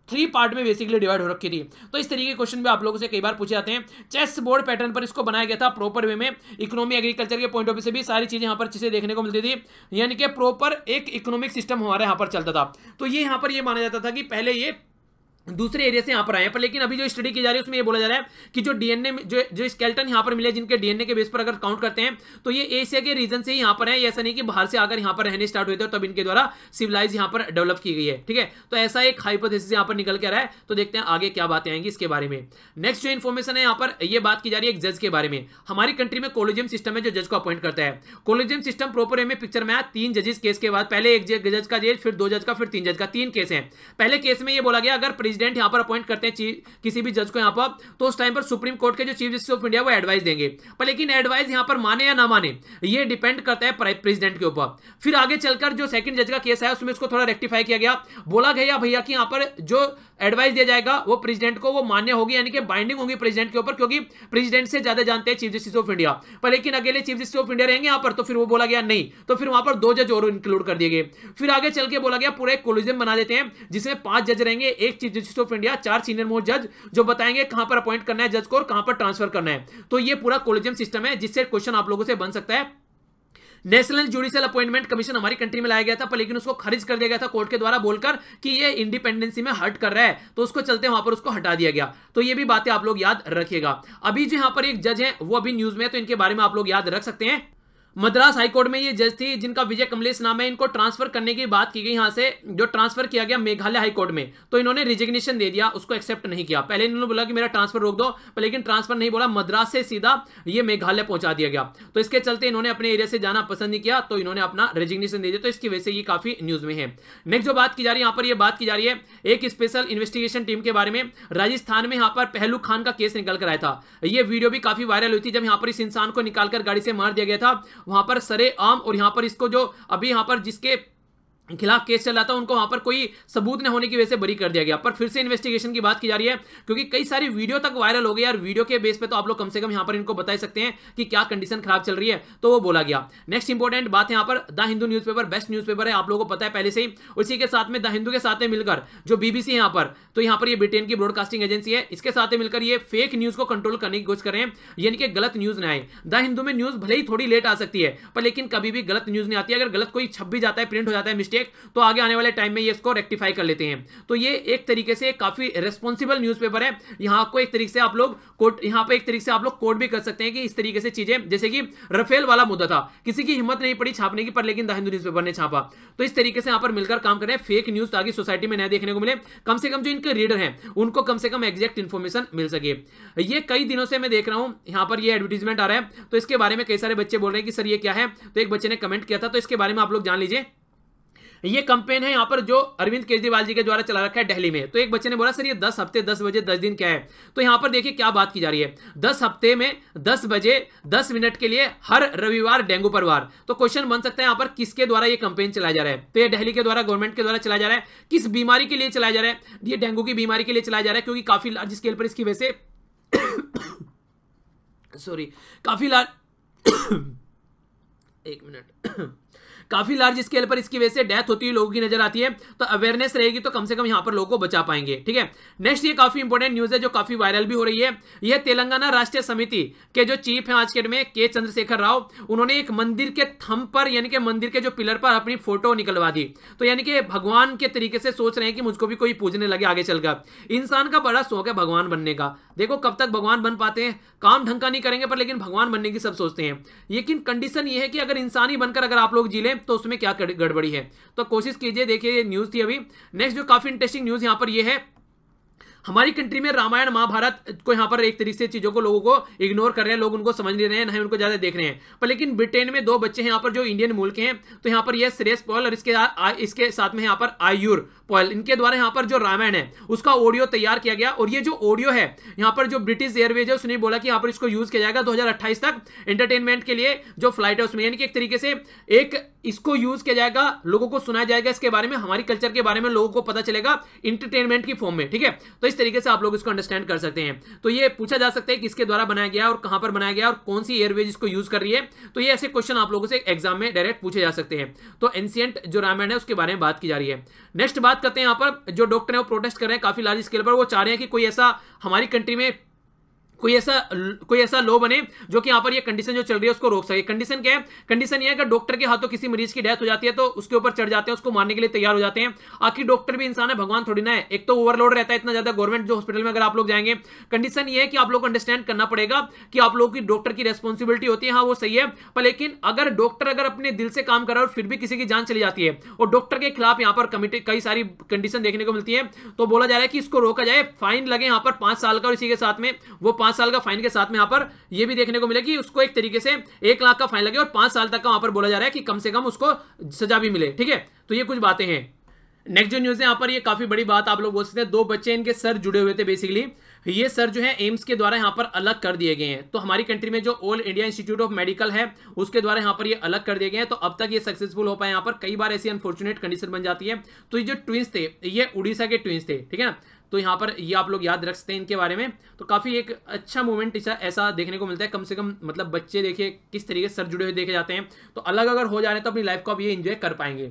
थ्री पार्ट में बेसिकली डिवाइड हो रखी थी। तो इस तरीके के क्वेश्चन भी आप लोगों से कई बार पूछे जाते हैं। चेस बोर्ड पैटर्न पर इसको बनाया गया था प्रॉपर वे में, इकोनॉमी एग्रीकल्चर के पॉइंट ऑफ व्यू से भी सारी चीजें यहाँ पर चीजें देखने को मिलती थी, यानी कि प्रॉपर एक इकोनॉमिक सिस्टम हमारे यहाँ पर चलता था। तो ये यहाँ पर ये माना जाता था कि पहले ये दूसरे एरिया से यहाँ पर आए, पर लेकिन अभी जो स्टडी की जा रही है उसमें ये बोला जा रहा है कि जो डीएनए जो जो स्केलेटन यहाँ पर मिले, जिनके डीएनए के बेस पर अगर काउंट करते हैं तो ये एशिया के रीजन से ही यहाँ पर है, ऐसा नहीं कि बाहर से आकर यहाँ पर रहने स्टार्ट हुए थे तब इनके द्वारा सिविलाइज यहाँ पर डेवलप की गई है। ठीक है, तो ऐसा एक हाइपोथेसिस यहाँ पर निकल के आ रहा है। तो देखते हैं आगे क्या बातें आएंगी इसके बारे में। नेक्स्ट जो इन्फॉर्मेशन है यहाँ पर ये बात की जा रही है एक जज के बारे में। हमारी कंट्री में कोलिजियम सिस्टम है जो जज को अपॉइंट करता है। कोलिजियम सिस्टम प्रॉपर वे में पिक्चर में आया, तीन जजेस केस के बाद, पहले एक जज का जज, फिर दो जज का, फिर तीन जज का, तीन केस है। पहले केस में ये बोला गया अगर प्रेसिडेंट यहाँ पर अपॉइंट करते हैं किसी भी जज को यहाँ पर, तो उस टाइम पर सुप्रीम कोर्ट के जो चीफ जस्टिस ऑफ इंडिया वो एडवाइस देंगे, पर लेकिन एडवाइस यहाँ पर माने या ना माने ये डिपेंड करता है प्रेसिडेंट के ऊपर। फिर आगे चलकर जो सेकंड जज का केस है उसमें इसको थोड़ा रेक्टिफाई किया गया, बोला गया भैया कि यहाँ पर जो एडवाइस दिया जाएगा वो प्रेसिडेंट को वो मान्य होगी, यानी कि बाइंडिंग होगी प्रेसिडेंट के ऊपर, क्योंकि प्रेसिडेंट से ज्यादा जानते हैं चीफ जस्टिस ऑफ इंडिया। पर लेकिन अकेले चीफ जस्टिस ऑफ इंडिया रहेंगे यहाँ पर, तो फिर वो बोला गया नहीं, तो फिर वहां पर दो जज और इंक्लूड कर दिए गए। फिर आगे चल के बोला गया पूरा एक कोलिजियम बना देते हैं जिसमें पांच जज रहेंगे, एक चीफ जस्टिस ऑफ इंडिया, चार सीनियर मोस्ट जज जो बताएंगे कहां पर अपॉइंट करना है जज को और कहां पर ट्रांसफर करना है। तो ये पूरा कोलिजियम सिस्टम है जिससे क्वेश्चन आप लोगों से बन सकता है। नेशनल जुडिशियल अपॉइंटमेंट कमीशन हमारी कंट्री में लाया गया था, पर लेकिन उसको खारिज कर दिया गया था कोर्ट के द्वारा बोलकर कि ये इंडिपेंडेंसी में हट कर रहा है, तो उसको चलते वहां पर उसको हटा दिया गया। तो ये भी बातें आप लोग याद रखिएगा। अभी जो यहां पर एक जज है वो अभी न्यूज में, तो इनके बारे में आप लोग याद रख सकते हैं। मद्रास हाईकोर्ट में ये जज थी जिनका विजय कमलेश नाम है, इनको ट्रांसफर करने की बात की गई यहां से, जो ट्रांसफर किया गया मेघालय हाईकोर्ट में, तो इन्होंने रिजिग्नेशन दे दिया, उसको एक्सेप्ट नहीं किया। पहले इन्होंने बोला कि मेरा ट्रांसफर रोक दो, पर लेकिन ट्रांसफर नहीं बोला, मद्रास से सीधा ये मेघालय पहुंचा दिया गया। तो इसके चलते इन्होंने अपने एरिया से जाना पसंद नहीं किया, तो इन्होंने अपना रिजिग्नेशन दे दिया। तो इसकी वजह से ये काफी न्यूज में है। नेक्स्ट जो बात की जा रही है यहाँ पर, यह बात की जा रही है एक स्पेशल इन्वेस्टिगेशन टीम के बारे में। राजस्थान में यहाँ पर पहलू खान का केस निकल कर आया था। यह वीडियो भी काफी वायरल हुई थी जब यहाँ पर इस इंसान को निकालकर गाड़ी से मार दिया गया था। वहां पर सरे और यहां पर इसको जो अभी यहां पर जिसके खिलाफ केस चल रहा था उनको वहां पर कोई सबूत न होने की वजह से बरी कर दिया गया। पर फिर से इन्वेस्टिगेशन की बात की जा रही है क्योंकि कई सारी वीडियो तक वायरल हो गई यार। वीडियो के बेस पे तो आप लोग कम से कम यहां पर इनको बता सकते हैं कि क्या कंडीशन खराब चल रही है, तो वो बोला गया। नेक्स्ट इंपॉर्टेंट बात है यहां पर, the Hindu newspaper best newspaper है, आप लोगों को पता है पहले से ही। उसी के साथ में द हिंदू के साथ में मिलकर जो बीबीसी है यहां पर, तो यहां पर ये ब्रिटेन की ब्रॉडकास्टिंग एजेंसी है, इसके साथ में मिलकर ये फेक न्यूज को कंट्रोल करने की कोशिश कर रहे हैं, यानी कि गलत न्यूज न आए। द हिंदू में न्यूज भले ही थोड़ी लेट आ सकती है, पर लेकिन कभी भी गलत न्यूज नहीं आती। अगर गलत कोई छप भी जाता है, प्रिंट हो जाता है मिस्टेक, तो आगे आने वाले टाइम में ये इसको रेक्टिफाई कर लेते हैं। तो ये एक तरीके से काफी रिस्पॉन्सिबल न्यूज़पेपर है। यहां आपको एक तरीके से आप लोग कोट यहां पे एक तरीके से आप लोग कोट भी कर सकते हैं कि इस तरीके से चीजें, जैसे कि राफेल वाला मुद्दा था, किसी की हिम्मत नहीं पड़ी छापने की, पर लेकिन द हिंदू न्यूज़पेपर ने छापा। तो इस तरीके से यहां पर मिलकर काम करें फेक न्यूज, ताकि सोसाइटी में नया देखने को मिले, कम से कम जो इनके रीडर हैं उनको कम से कम एग्जैक्ट इंफॉर्मेशन मिल सके। ये कई दिनों से मैं देख रहा हूं यहां पर ये एडवर्टीजमेंट आ रहा है, तो इसके बारे में कई सारे बच्चे बोल रहे हैं कि सर ये क्या है। तो एक बच्चे ने कमेंट किया था, तो इसके बारे में आप लोग जान लीजिए। ये कैंपेन है यहाँ पर जो अरविंद केजरीवाल जी के द्वारा चला रखा है दिल्ली में। तो एक बच्चे ने बोला सर ये दस हफ्ते दस बजे दस दिन क्या है। तो यहाँ पर देखिए क्या बात की जा रही है, दस हफ्ते में दस बजे दस मिनट के लिए हर रविवार डेंगू पर वार। तो क्वेश्चन बन सकता है यहाँ पर किसके द्वारा ये कैंपेन चलाया जा रहा है। तो ये दिल्ली के द्वारा, गवर्नमेंट के द्वारा चलाया जा रहा है। किस बीमारी के लिए चलाया जा रहा है? ये डेंगू की बीमारी के लिए चलाया जा रहा है, क्योंकि काफी लार्ज स्केल पर इसकी वजह से सॉरी काफी लार्ज एक मिनट काफी लार्ज स्केल पर इसकी वजह से डेथ होती है लोगों की नजर आती है। तो अवेयरनेस रहेगी तो कम से कम यहां पर लोगों को बचा पाएंगे। ठीक है, नेक्स्ट ये काफी इंपॉर्टेंट न्यूज है जो काफी वायरल भी हो रही है। यह तेलंगाना राष्ट्रीय समिति के जो चीफ हैं आज के डेट में के चंद्रशेखर राव, उन्होंने एक मंदिर के थंब पर, यानी कि मंदिर के जो पिलर पर अपनी फोटो निकलवा दी। तो यानी कि भगवान के तरीके से सोच रहे हैं कि मुझको भी कोई पूजने लगे आगे चलकर। इंसान का बड़ा शौक है भगवान बनने का। देखो कब तक भगवान बन पाते हैं, काम ढंग का नहीं करेंगे, पर लेकिन भगवान बनने की सब सोचते हैं। लेकिन कंडीशन ये है कि अगर इंसान ही बनकर अगर आप लोग जी लें तो उसमें क्या गड़बड़ी है। तो कोशिश कीजिए। देखिए न्यूज थी अभी। नेक्स्ट जो काफी इंटरेस्टिंग न्यूज यहां पर ये है, हमारी कंट्री में रामायण महाभारत को यहाँ पर एक तरीके से चीजों को लोगों को इग्नोर कर रहे हैं, लोग उनको समझ नहीं रहे हैं, नहीं उनको ज्यादा देख रहे हैं। पर लेकिन ब्रिटेन में दो बच्चे हैं यहाँ पर जो इंडियन मूल के हैं। तो यहाँ पर यह श्रेयस पॉल और इसके इसके साथ में यहाँ पर आयुर पॉल, इनके द्वारा यहाँ पर जो रामायण है उसका ऑडियो तैयार किया गया। और ये जो ऑडियो है यहाँ पर जो ब्रिटिश एयरवेज है उसने बोला कि यहाँ पर इसको यूज किया जाएगा दो हजार अट्ठाईस तक एंटरटेनमेंट के लिए जो फ्लाइट है उसमें, यानी कि एक तरीके से एक इसको यूज किया जाएगा, लोगों को सुनाया जाएगा इसके बारे में, हमारी कल्चर के बारे में लोगों को पता चलेगा इंटरटेनमेंट की फॉर्म में, ठीक है। तो इस तरीके से आप लोग इसको अंडरस्टैंड कर सकते हैं। तो ये पूछा जा सकता है कि किसके द्वारा बनाया गया और कहां पर बनाया गया और कौन सी एयरवेज इसको यूज कर रही है। तो ये ऐसे क्वेश्चन आप लोगों से एग्जाम में डायरेक्ट पूछे जा सकते हैं। तो एंशिएंट जो रामायण है उसके बारे में बात की जा रही है। नेक्स्ट बात करते हैं, यहां पर जो डॉक्टर है वो प्रोटेस्ट कर रहे हैं काफी लार्ज स्केल पर। वो चाह रहे हैं कि कोई ऐसा हमारी कंट्री में कोई ऐसा कोई ऐसा लॉ बने जो कि यहां पर ये कंडीशन जो चल रही है उसको रोक सके। कंडीशन क्या है? कंडीशन ये है कि डॉक्टर के हाथों किसी मरीज की डेथ हो जाती है तो उसके ऊपर चढ़ जाते हैं, उसको मारने के लिए तैयार हो जाते हैं। आखिर डॉक्टर भी इंसान है, भगवान थोड़ी ना है। एक तो ओवरलोड रहता है इतना ज्यादा गवर्नमेंट जो हॉस्पिटल में अगर आप लोग जाएंगे। कंडीशन ये है कि आप लोग को अंडरस्टैंड करना पड़ेगा कि आप लोगों की डॉक्टर की रेस्पॉन्सिबिलिटी होती है, हाँ वो सही है, पर लेकिन अगर डॉक्टर अगर अपने दिल से काम कर रहा है और फिर भी किसी की जान चली जाती है और डॉक्टर के खिलाफ यहाँ पर कमिटी कई सारी कंडीशन देखने को मिलती है, तो बोला जा रहा है कि इसको रोका जाए, फाइन लगे यहाँ पर पांच साल का और इसी के साथ में वो पांच साल का फाइन के साथ में यहां पर यह भी देखने को मिले कि उसको एक तरीके से एक लाख का फाइन लगे और पांच साल तक का वहां पर बोला जा रहा है कि कम से कम उसको सजा भी मिले, ठीक है। तो ये कुछ बातें हैं। नेक्स्ट जो न्यूज है यहां पर, ये काफी बड़ी बात आप लोग बोल सकते हैं। दो बच्चे इनके सर जुड़े हुए थे, बेसिकली ये सर जो है एम्स के द्वारा यहां पर अलग कर दिए गए हैं। तो हमारी कंट्री में जो all India institute of medical है उसके द्वारा यहां पर ये अलग कर दिए गए हैं। तो अब तक ये सक्सेसफुल हो पाए। यहां पर कई बार ऐसी अनफॉर्चुनेट कंडीशन बन जाती है। तो ये जो ट्विंस थे ये उड़ीसा के ट्विंस थे, ठीक है ना। तो यहाँ पर ये आप लोग याद रख सकते हैं इनके बारे में। तो काफी एक अच्छा मोमेंट ऐसा देखने को मिलता है। कम से कम मतलब बच्चे देखिए किस तरीके से सर जुड़े हुए देखे जाते हैं। तो अलग अगर हो जा रहे हैं तो अपनी लाइफ को आप ये एंजॉय कर पाएंगे।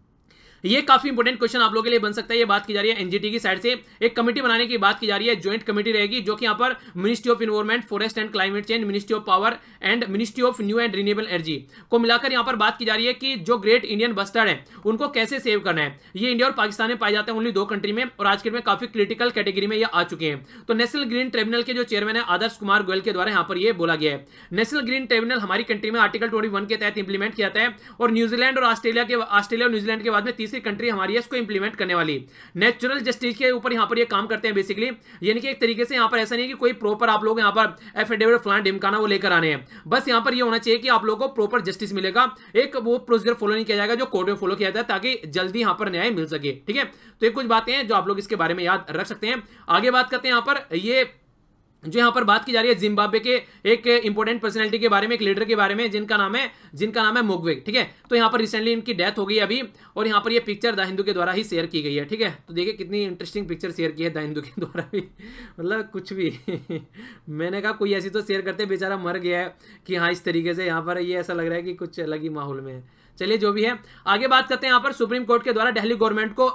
ये काफी इंपॉर्टेंट क्वेश्चन आप लोगों के लिए बन सकता है। ये बात की जा रही है एनजीटी की साइड से एक कमेटी बनाने की बात की जा रही है। ज्वाइंट कमेटी रहेगी जो कि यहाँ पर ministry of environment, forest and climate change, ministry of power and ministry of new and renewable energy को मिलाकर यहाँ पर बात की जा रही है कि जो ग्रेट इंडियन बस्टर्ड है उनको कैसे सेव करना है। ये इंडिया और पाकिस्तान में पाए जाते हैं, ओनली दो कंट्री में, और आज के में काफी क्रिटिकल कैटेगरी में ये आ चुके हैं। तो नेशनल ग्रीन ट्रिब्यूनल के जो चेयरमैन है आदर्श कुमार गोयल के द्वारा यहाँ पर ये बोला गया है। नेशनल ग्रीन ट्रिब्यूनल हमारी कंट्री में आर्टिकल ट्वेंटी वन के तहत इंप्लीमेंट किया जाता है और न्यूजीलैंड और ऑस्ट्रेलिया के ऑस्ट्रेलिया और न्यूजीलैंड के बाद में तीसरी कंट्री हमारी है को इंप्लीमेंट करने वाली। नेचुरल जस्टिस के ऊपर यहां पर ये काम करते हैं बेसिकली, यानी कि एक तरीके से यहां पर ऐसा नहीं है कि कोई प्रॉपर आप लोग यहां पर एफिडेविट फलाना ढिमकाना वो लेकर आने हैं। बस यहां पर ये होना चाहिए कि आप लोगों को प्रॉपर जस्टिस मिलेगा। एक वो प्रोसीजर फॉलो नहीं किया जाएगा जो कोर्ट में फॉलो किया जाता है ताकि जल्दी यहां पर न्याय मिल सके, ठीक है। तो ये कुछ बातें हैं जो आप लोग इसके बारे में याद रख सकते हैं। आगे बात करते हैं यहां पर ये जो यहां पर बात की जा रही है जिम्बाब्वे के एक इंपॉर्टेंट पर्सनैलिटी के बारे में, एक लीडर के बारे में जिनका नाम है जिनका नाम है मुगवे, ठीक है। तो यहां पर रिसेंटली इनकी डेथ हो गई अभी और यहां पर ये पिक्चर द हिंदू के द्वारा ही शेयर की गई है, ठीक है। तो देखिए कितनी इंटरेस्टिंग पिक्चर शेयर की है द हिंदू के द्वारा भी, मतलब कुछ भी मैंने कहा कोई ऐसी तो शेयर करते, बेचारा मर गया है कि हाँ इस तरीके से यहां पर ये ऐसा लग रहा है कि कुछ अलग ही माहौल में है। चलिए जो भी है, आगे बात करते हैं। यहां पर सुप्रीम कोर्ट के द्वारा दिल्ली गवर्नमेंट को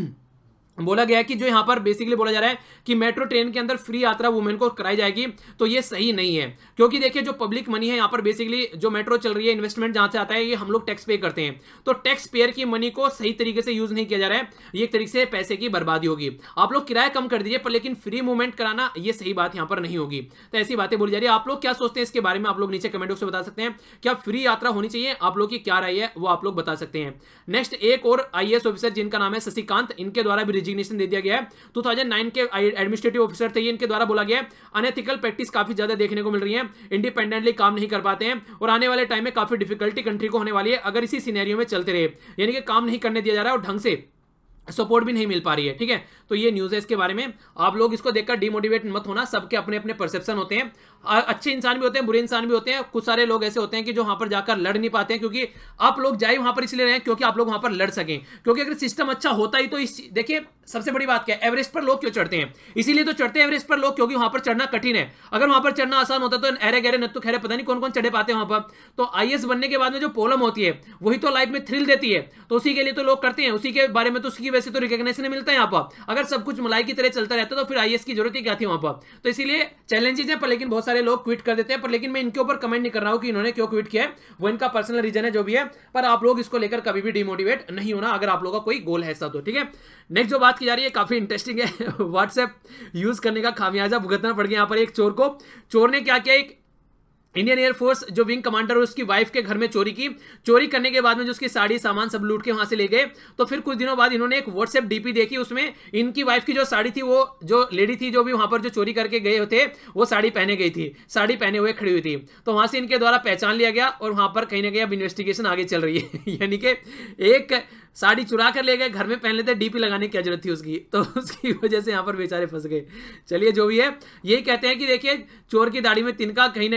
बोला गया है कि जो यहां पर बेसिकली बोला जा रहा है कि मेट्रो ट्रेन के अंदर फ्री यात्रा वुमेन को कराई जाएगी, तो ये सही नहीं है। क्योंकि देखिए जो पब्लिक मनी है यहां पर बेसिकली जो मेट्रो चल रही है इन्वेस्टमेंट जहां से आता है ये हम लोग टैक्स पे करते हैं। तो टैक्स पेयर की मनी को सही तरीके से यूज नहीं किया जा रहा है, ये एक तरीके से पैसे की बर्बादी होगी। आप लोग किराया कम कर दीजिए पर लेकिन फ्री मूवमेंट कराना ये सही बात यहां पर नहीं होगी। तो ऐसी बातें बोली जा रही है। आप लोग क्या सोचते हैं इसके बारे में आप लोग नीचे कमेंट बॉक्स में बता सकते हैं। क्या फ्री यात्रा होनी चाहिए? आप लोग की क्या राय है वो आप लोग बता सकते हैं। नेक्स्ट एक और आईएएस ऑफिसर जिनका नाम है शशिकांत, इनके द्वारा भी रिजिग्नेशन दे दिया गया है। दो हज़ार नौ के एडमिनिस्ट्रेटिव ऑफिसर थे, इनके द्वारा बोला गया है अनएथिकल प्रैक्टिस काफी ज्यादा देखने को मिल रही है, इंडिपेंडेंटली काम नहीं कर पाते हैं और आने वाले टाइम में काफी डिफिकल्टी कंट्री को होने वाली है अगर इसी सिनेरियो में चलते रहे, यानी कि काम नहीं करने दिया जा रहा है और ढंग से सपोर्ट भी नहीं मिल पा रही है, ठीक है। तो ये न्यूज है इसके बारे में। आप लोग इसको देखकर डिमोटिवेट मत होना, सबके अपने अपने परसेप्शन होते हैं। अच्छे इंसान भी होते हैं, बुरे इंसान भी होते हैं। कुछ सारे लोग ऐसे होते हैं कि जो वहां पर जाकर लड़ नहीं पाते हैं, क्योंकि आप लोग जाए वहां पर इसलिए रहे क्योंकि आप लोग वहां पर लड़ सकें। क्योंकि अगर सिस्टम अच्छा होता ही तो इस देखिए सबसे बड़ी बात क्या है, एवरेस्ट पर लोग क्यों चढ़ते हैं? इसीलिए तो चढ़ते हैं एवरेस्ट पर लोग क्योंकि वहां पर चढ़ना कठिन है। अगर वहां पर चढ़ना आसान होता तो अरे गहरे नत्तु खैरे पता नहीं कौन कौन चढ़े पाते हैं वहां पर। तो आईएएस बनने के बाद में जो प्रॉब्लम होती है वही तो लाइफ में थ्रिल देती है, तो उसी के लिए तो लोग करते हैं, उसी के बारे में तो उसकी वजह से तो रिकॉग्निशन मिलता है यहाँ पर। अगर सब कुछ मलाई की तरह चलता रहता तो फिर आईएएस की जरूरत ही क्या थी वहां पर। तो इसीलिए चैलेंजेस है पर लेकिन बहुत सारे लोग क्विट कर देते हैं। पर लेकिन मैं इनके ऊपर कमेंट नहीं कर रहा हूं कि इन्होंने क्यों क्विट किया है, वो इनका पर्सनल रीजन है जो भी है। पर आप लोग इसको लेकर कभी भी डिमोटिवेट नहीं होना अगर आप लोगों का कोई गोल है ऐसा तो, ठीक है। नेक्स्ट जो बात की जा रही है काफी इंटरेस्टिंग है। व्हाट्सएप यूज करने का खामियाजा भुगतना पड़ गया यहाँ पर एक चोर को। चोर ने क्या किया, एक इंडियन एयरफोर्स जो विंग कमांडर और उसकी वाइफ के घर में चोरी की। चोरी करने के बाद में जो उसकी साड़ी सामान सब लूट के वहां से ले गए। तो फिर कुछ दिनों बाद इन्होंने एक व्हाट्सएप डीपी देखी, उसमें इनकी वाइफ की जो साड़ी थी, वो जो लेडी थी जो भी वहां पर जो चोरी करके गए थे वो साड़ी पहने गई थी, साड़ी पहने हुए खड़ी हुई थी। तो वहां से इनके द्वारा पहचान लिया गया और वहां पर कहीं ना कहीं अब इन्वेस्टिगेशन आगे चल रही है। यानी कि एक साड़ी चुरा कर ले गए, घर में पहन लेते, डीपी लगाने की क्या जरूरत थी उसकी, तो उसकी वजह से यहाँ पर बेचारे फंस गए। चलिए जो भी है, यही कहते हैं कि देखिए चोर की दाढ़ी में तिनका कहीं ना कहीं फंसी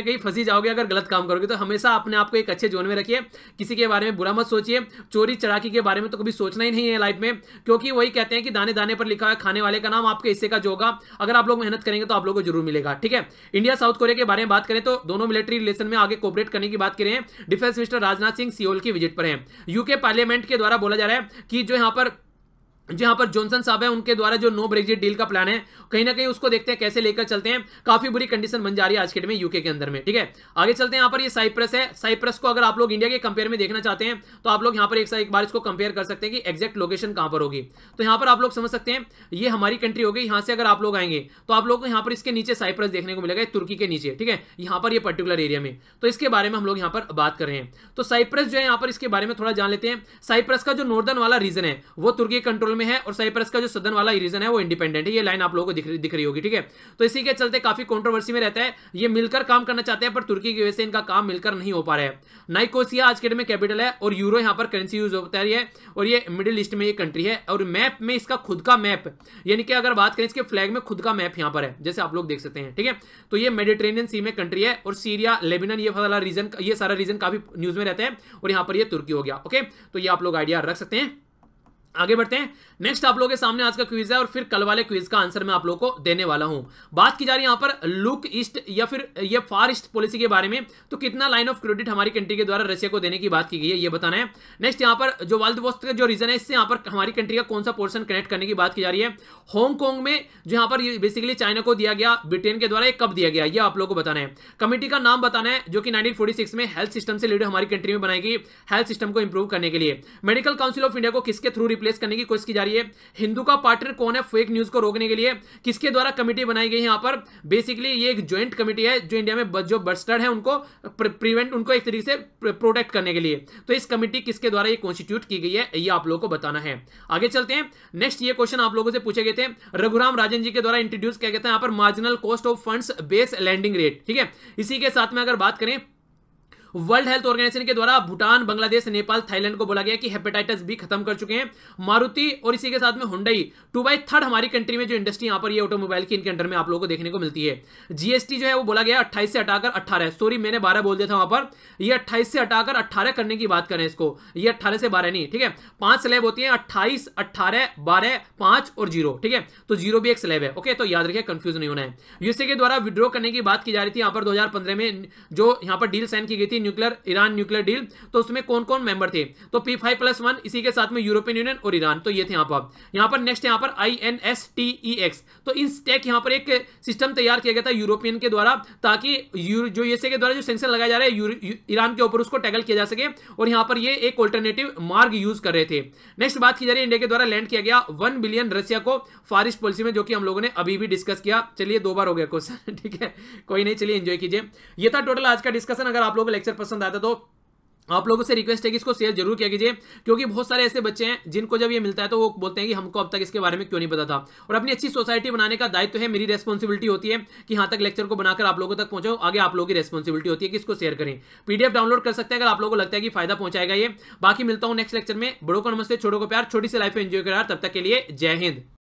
जाओगे अगर गलत काम करोगे। तो हमेशा अपने आप को एक अच्छे जोन में रखिए, किसी के बारे में बुरा मत सोचिए, चोरी चढ़ाकी के बारे में तो कभी सोचना ही नहीं है लाइफ में, क्योंकि वही कहते हैं कि दाने दाने पर लिखा है खाने वाले का नाम, आपके हिस्से का जो होगा अगर आप लोग मेहनत करेंगे तो आप लोगों को जरूर मिलेगा। ठीक है, इंडिया साउथ कोरिया के बारे में बात करें तो दोनों मिलिट्री रिलेशन में आगे कोऑपरेट करने की बात करें। Defence minister Rajnath Singh Seoul की विजिट पर हैं। यूके पार्लियामेंट के द्वारा बोला जा रहा है कि जो यहां पर जो यहाँ पर जॉनसन साहब है उनके द्वारा जो नो ब्रेक्जिट डील का प्लान है, कहीं ना कहीं उसको देखते हैं कैसे लेकर चलते हैं। काफी बुरी कंडीशन बन जा रही है आज के डेट में यूके के अंदर में। ठीक है, आगे चलते हैं। यहाँ पर ये साइप्रस है। साइप्रस को अगर आप लोग इंडिया के कंपेयर में देखना चाहते हैं तो आप लोग यहाँ पर एक एक बार इसको कंपेयर कर सकते हैं कि एग्जैक्ट लोकेशन कहां पर होगी। तो यहाँ पर आप लोग समझ सकते हैं ये हमारी कंट्री होगी। यहाँ से अगर आप लोग आएंगे तो आप लोग को यहाँ पर इसके नीचे साइप्रस देखने को मिलेगा, तुर्की के नीचे। ठीक है, यहाँ पर ये पर्टिकुलर एरिया में, तो इसके बारे में हम लोग यहाँ पर बात कर रहे हैं। तो साइप्रस जो है यहाँ पर इसके बारे में थोड़ा जान लेते हैं। साइप्रस का जो नॉर्दर्न वाला रीजन है वो तुर्की कंट्रोल में है और साइप्रस जो सदन वाला रीजन है वो इंडिपेंडेंट है। ये लाइन आप लोगों को दिख, दिख रही होगी। ठीक है, तो इसी के चलते काफी कंट्रोवर्सी में रहता है। ये मिलकर काम करना चाहते हैं पर तुर्की की वजह से इनका काम मिलकर नहीं हो पा रहा है। नाइकोसिया आज के डेट में कैपिटल है और यूरो यहां पर करेंसी यूज होता है और ये मिडिल ईस्ट में ये कंट्री है। और मैप में इसका खुद का मैप, यानी कि अगर बात करें इसके फ्लैग में खुद का मैप यहां पर है, जैसे आप लोग देख सकते हैं। ठीक है, तो ये मेडिटेरेनियन सी में कंट्री है और सीरिया, लेबनान, ये वाला रीजन, ये सारा रीजन काफी न्यूज में रहता है और यहां पर ये तुर्की हो गया। ओके, तो ये आप लोग आइडिया रख सकते हैं। आगे बढ़ते हैं। नेक्स्ट आप लोगों के सामने आज का क्विज है और फिर कल वाले क्विज का आंसर मैं आप लोगों को देने वाला हूं। बात की जा रही है यहां पर लुक ईस्ट या फिर ये फार ईस्ट पॉलिसी के बारे में। तो कितना लाइन ऑफ क्रेडिट हमारी कंट्री के द्वारा रशिया को देने की बात की गई है, ये बताना है। नेक्स्ट यहां पर जो व्लादिवोस्तोक का जो रीजन है, इससे यहां पर हमारी कंट्री का कौन सा पोर्शन कनेक्ट करने की बात की जा रही है। हांगकांग में जो यहां पर बेसिकली चाइना को दिया गया, ब्रिटेन के द्वारा, कब दिया गया, ये आप लोगों को बताना है। कमेटी का नाम बताना है जो कि नाइनटीन फोर्टी सिक्स में हेल्थ सिस्टम से रिलेटेड हमारी कंट्री में बनाई गई, हेल्थ सिस्टम को इंप्रूव करने के लिए। मेडिकल काउंसिल ऑफ इंडिया को किसके थ्रू रिप्लेस करने की कोशिश की जा रही है। हिंदू का पार्टनर कौन है फेक न्यूज को रोकने के लिए, किसके द्वारा कमेटी बनाई गई है। यहां पर बेसिकली ये एक ज्वाइंट कमेटी है जो इंडिया में जो बस्टर्ड है उनको प्रिवेंट, उनको एक तरीके से प्रोटेक्ट करने के लिए। तो इस कमेटी किसके द्वारा ये कॉन्स्टिट्यूट की गई है, ये आप लोगों को बताना है। आगे चलते हैं। नेक्स्ट ये क्वेश्चन आप लोगों से पूछे गए थे, रघुराम राजन जी के द्वारा इंट्रोड्यूस किया गया था यहां पर marginal cost of funds base lending rate. ठीक है, इसी के साथ में अगर बात करें वर्ल्ड हेल्थ ऑर्गेनाइजेशन के द्वारा भूटान, बांग्लादेश, नेपाल, थाईलैंड को बोला गया कि हेपेटाइटिस बी खत्म कर चुके हैं। मारुति और इसी के साथ में हुंडई टू बाई थर्ड हमारी कंट्री में जो इंडस्ट्री यहां पर ये ऑटोमोबाइल की इनके अंडर में आप लोगों को देखने को मिलती है। जीएसटी जो है वो बोला गया अट्ठाईस से हटाकर अट्ठारह, सॉरी मैंने बारह बोल दिया था वहां पर, ये अट्ठाईस से हटाकर अट्ठारह करने की बात करें इसको, ये अट्ठारह से बारह नहीं। ठीक है, पांच स्लैब होती है, अट्ठाईस, अट्ठारह, बारह, पांच और जीरो। ठीक है, तो जीरो भी एक स्लैब है। ओके, तो याद रखिए, कंफ्यूज नहीं होना है। यूएसए के द्वारा विड्रॉ करने की बात की जा रही थी यहां पर दो हजार पंद्रह में, जो यहां पर डील साइन की गई थी न्यूक्लियर ईरान न्यूक्लियर डील। तो उसमें कौन कौन मेंबर थे, तो पी फाइव प्लस वन, इसी के साथ में यूरोपियन यूनियन और ईरान, तो ये थे यहां पर। यहां पर नेक्स्ट यहां पर I N S T E X, तो इन स्टेक यहां पर एक सिस्टम तैयार किया गया था यूरोपियन के द्वारा, ताकि जो यूएसए के द्वारा जो सैंक्शन लगाया जा रहा है ईरान के ऊपर, उसको टैकल किया जा सके और यहां पर ये एक ऑल्टरनेटिव मार्ग यूज कर रहे थे। नेक्स्ट बात की जा रही है, इंडिया के द्वारा लैंड किया गया वन बिलियन रशिया को फार ईस्ट पॉलिसी में, जो कि हम लोगों ने अभी भी डिस्कस किया। चलिए दो बार हो गया क्वेश्चन, ठीक है, कोई नहीं, चलिए एंजॉय कीजिए। ये था टोटल आज का डिस्कशन। अगर आप लोगों को लेक्चर पसंद आता तो आप लोगों से रिक्वेस्ट है कि इसको शेयर जरूर किया कीजिए, क्योंकि बहुत सारे ऐसे बच्चे हैं जिनको जब ये मिलता है तो वो बोलते हैं कि हमको अब तक इसके बारे में क्यों नहीं पता था। और अपनी अच्छी सोसाइटी बनाने का दायित्व है, मेरी रेस्पॉन्सिबिलिटी होती है कि यहां तक लेक्चर को बनाकर आप लोगों तक पहुंचाओ। आगे आप लोगों की रेस्पॉन्सिबिलिटी होती है कि इसको शेयर करें। पीडीएफ डाउनलोड कर सकते हैं अगर आप लोगों को लगता है कि फायदा पहुंचाएगा ये। बाकी मिलता हूं नेक्स्ट लेक्चर में। बड़ों को नमस्ते, छोटों को प्यार, छोटी सी लाइफ एंजॉय करा। तब तक के लिए जय हिंद।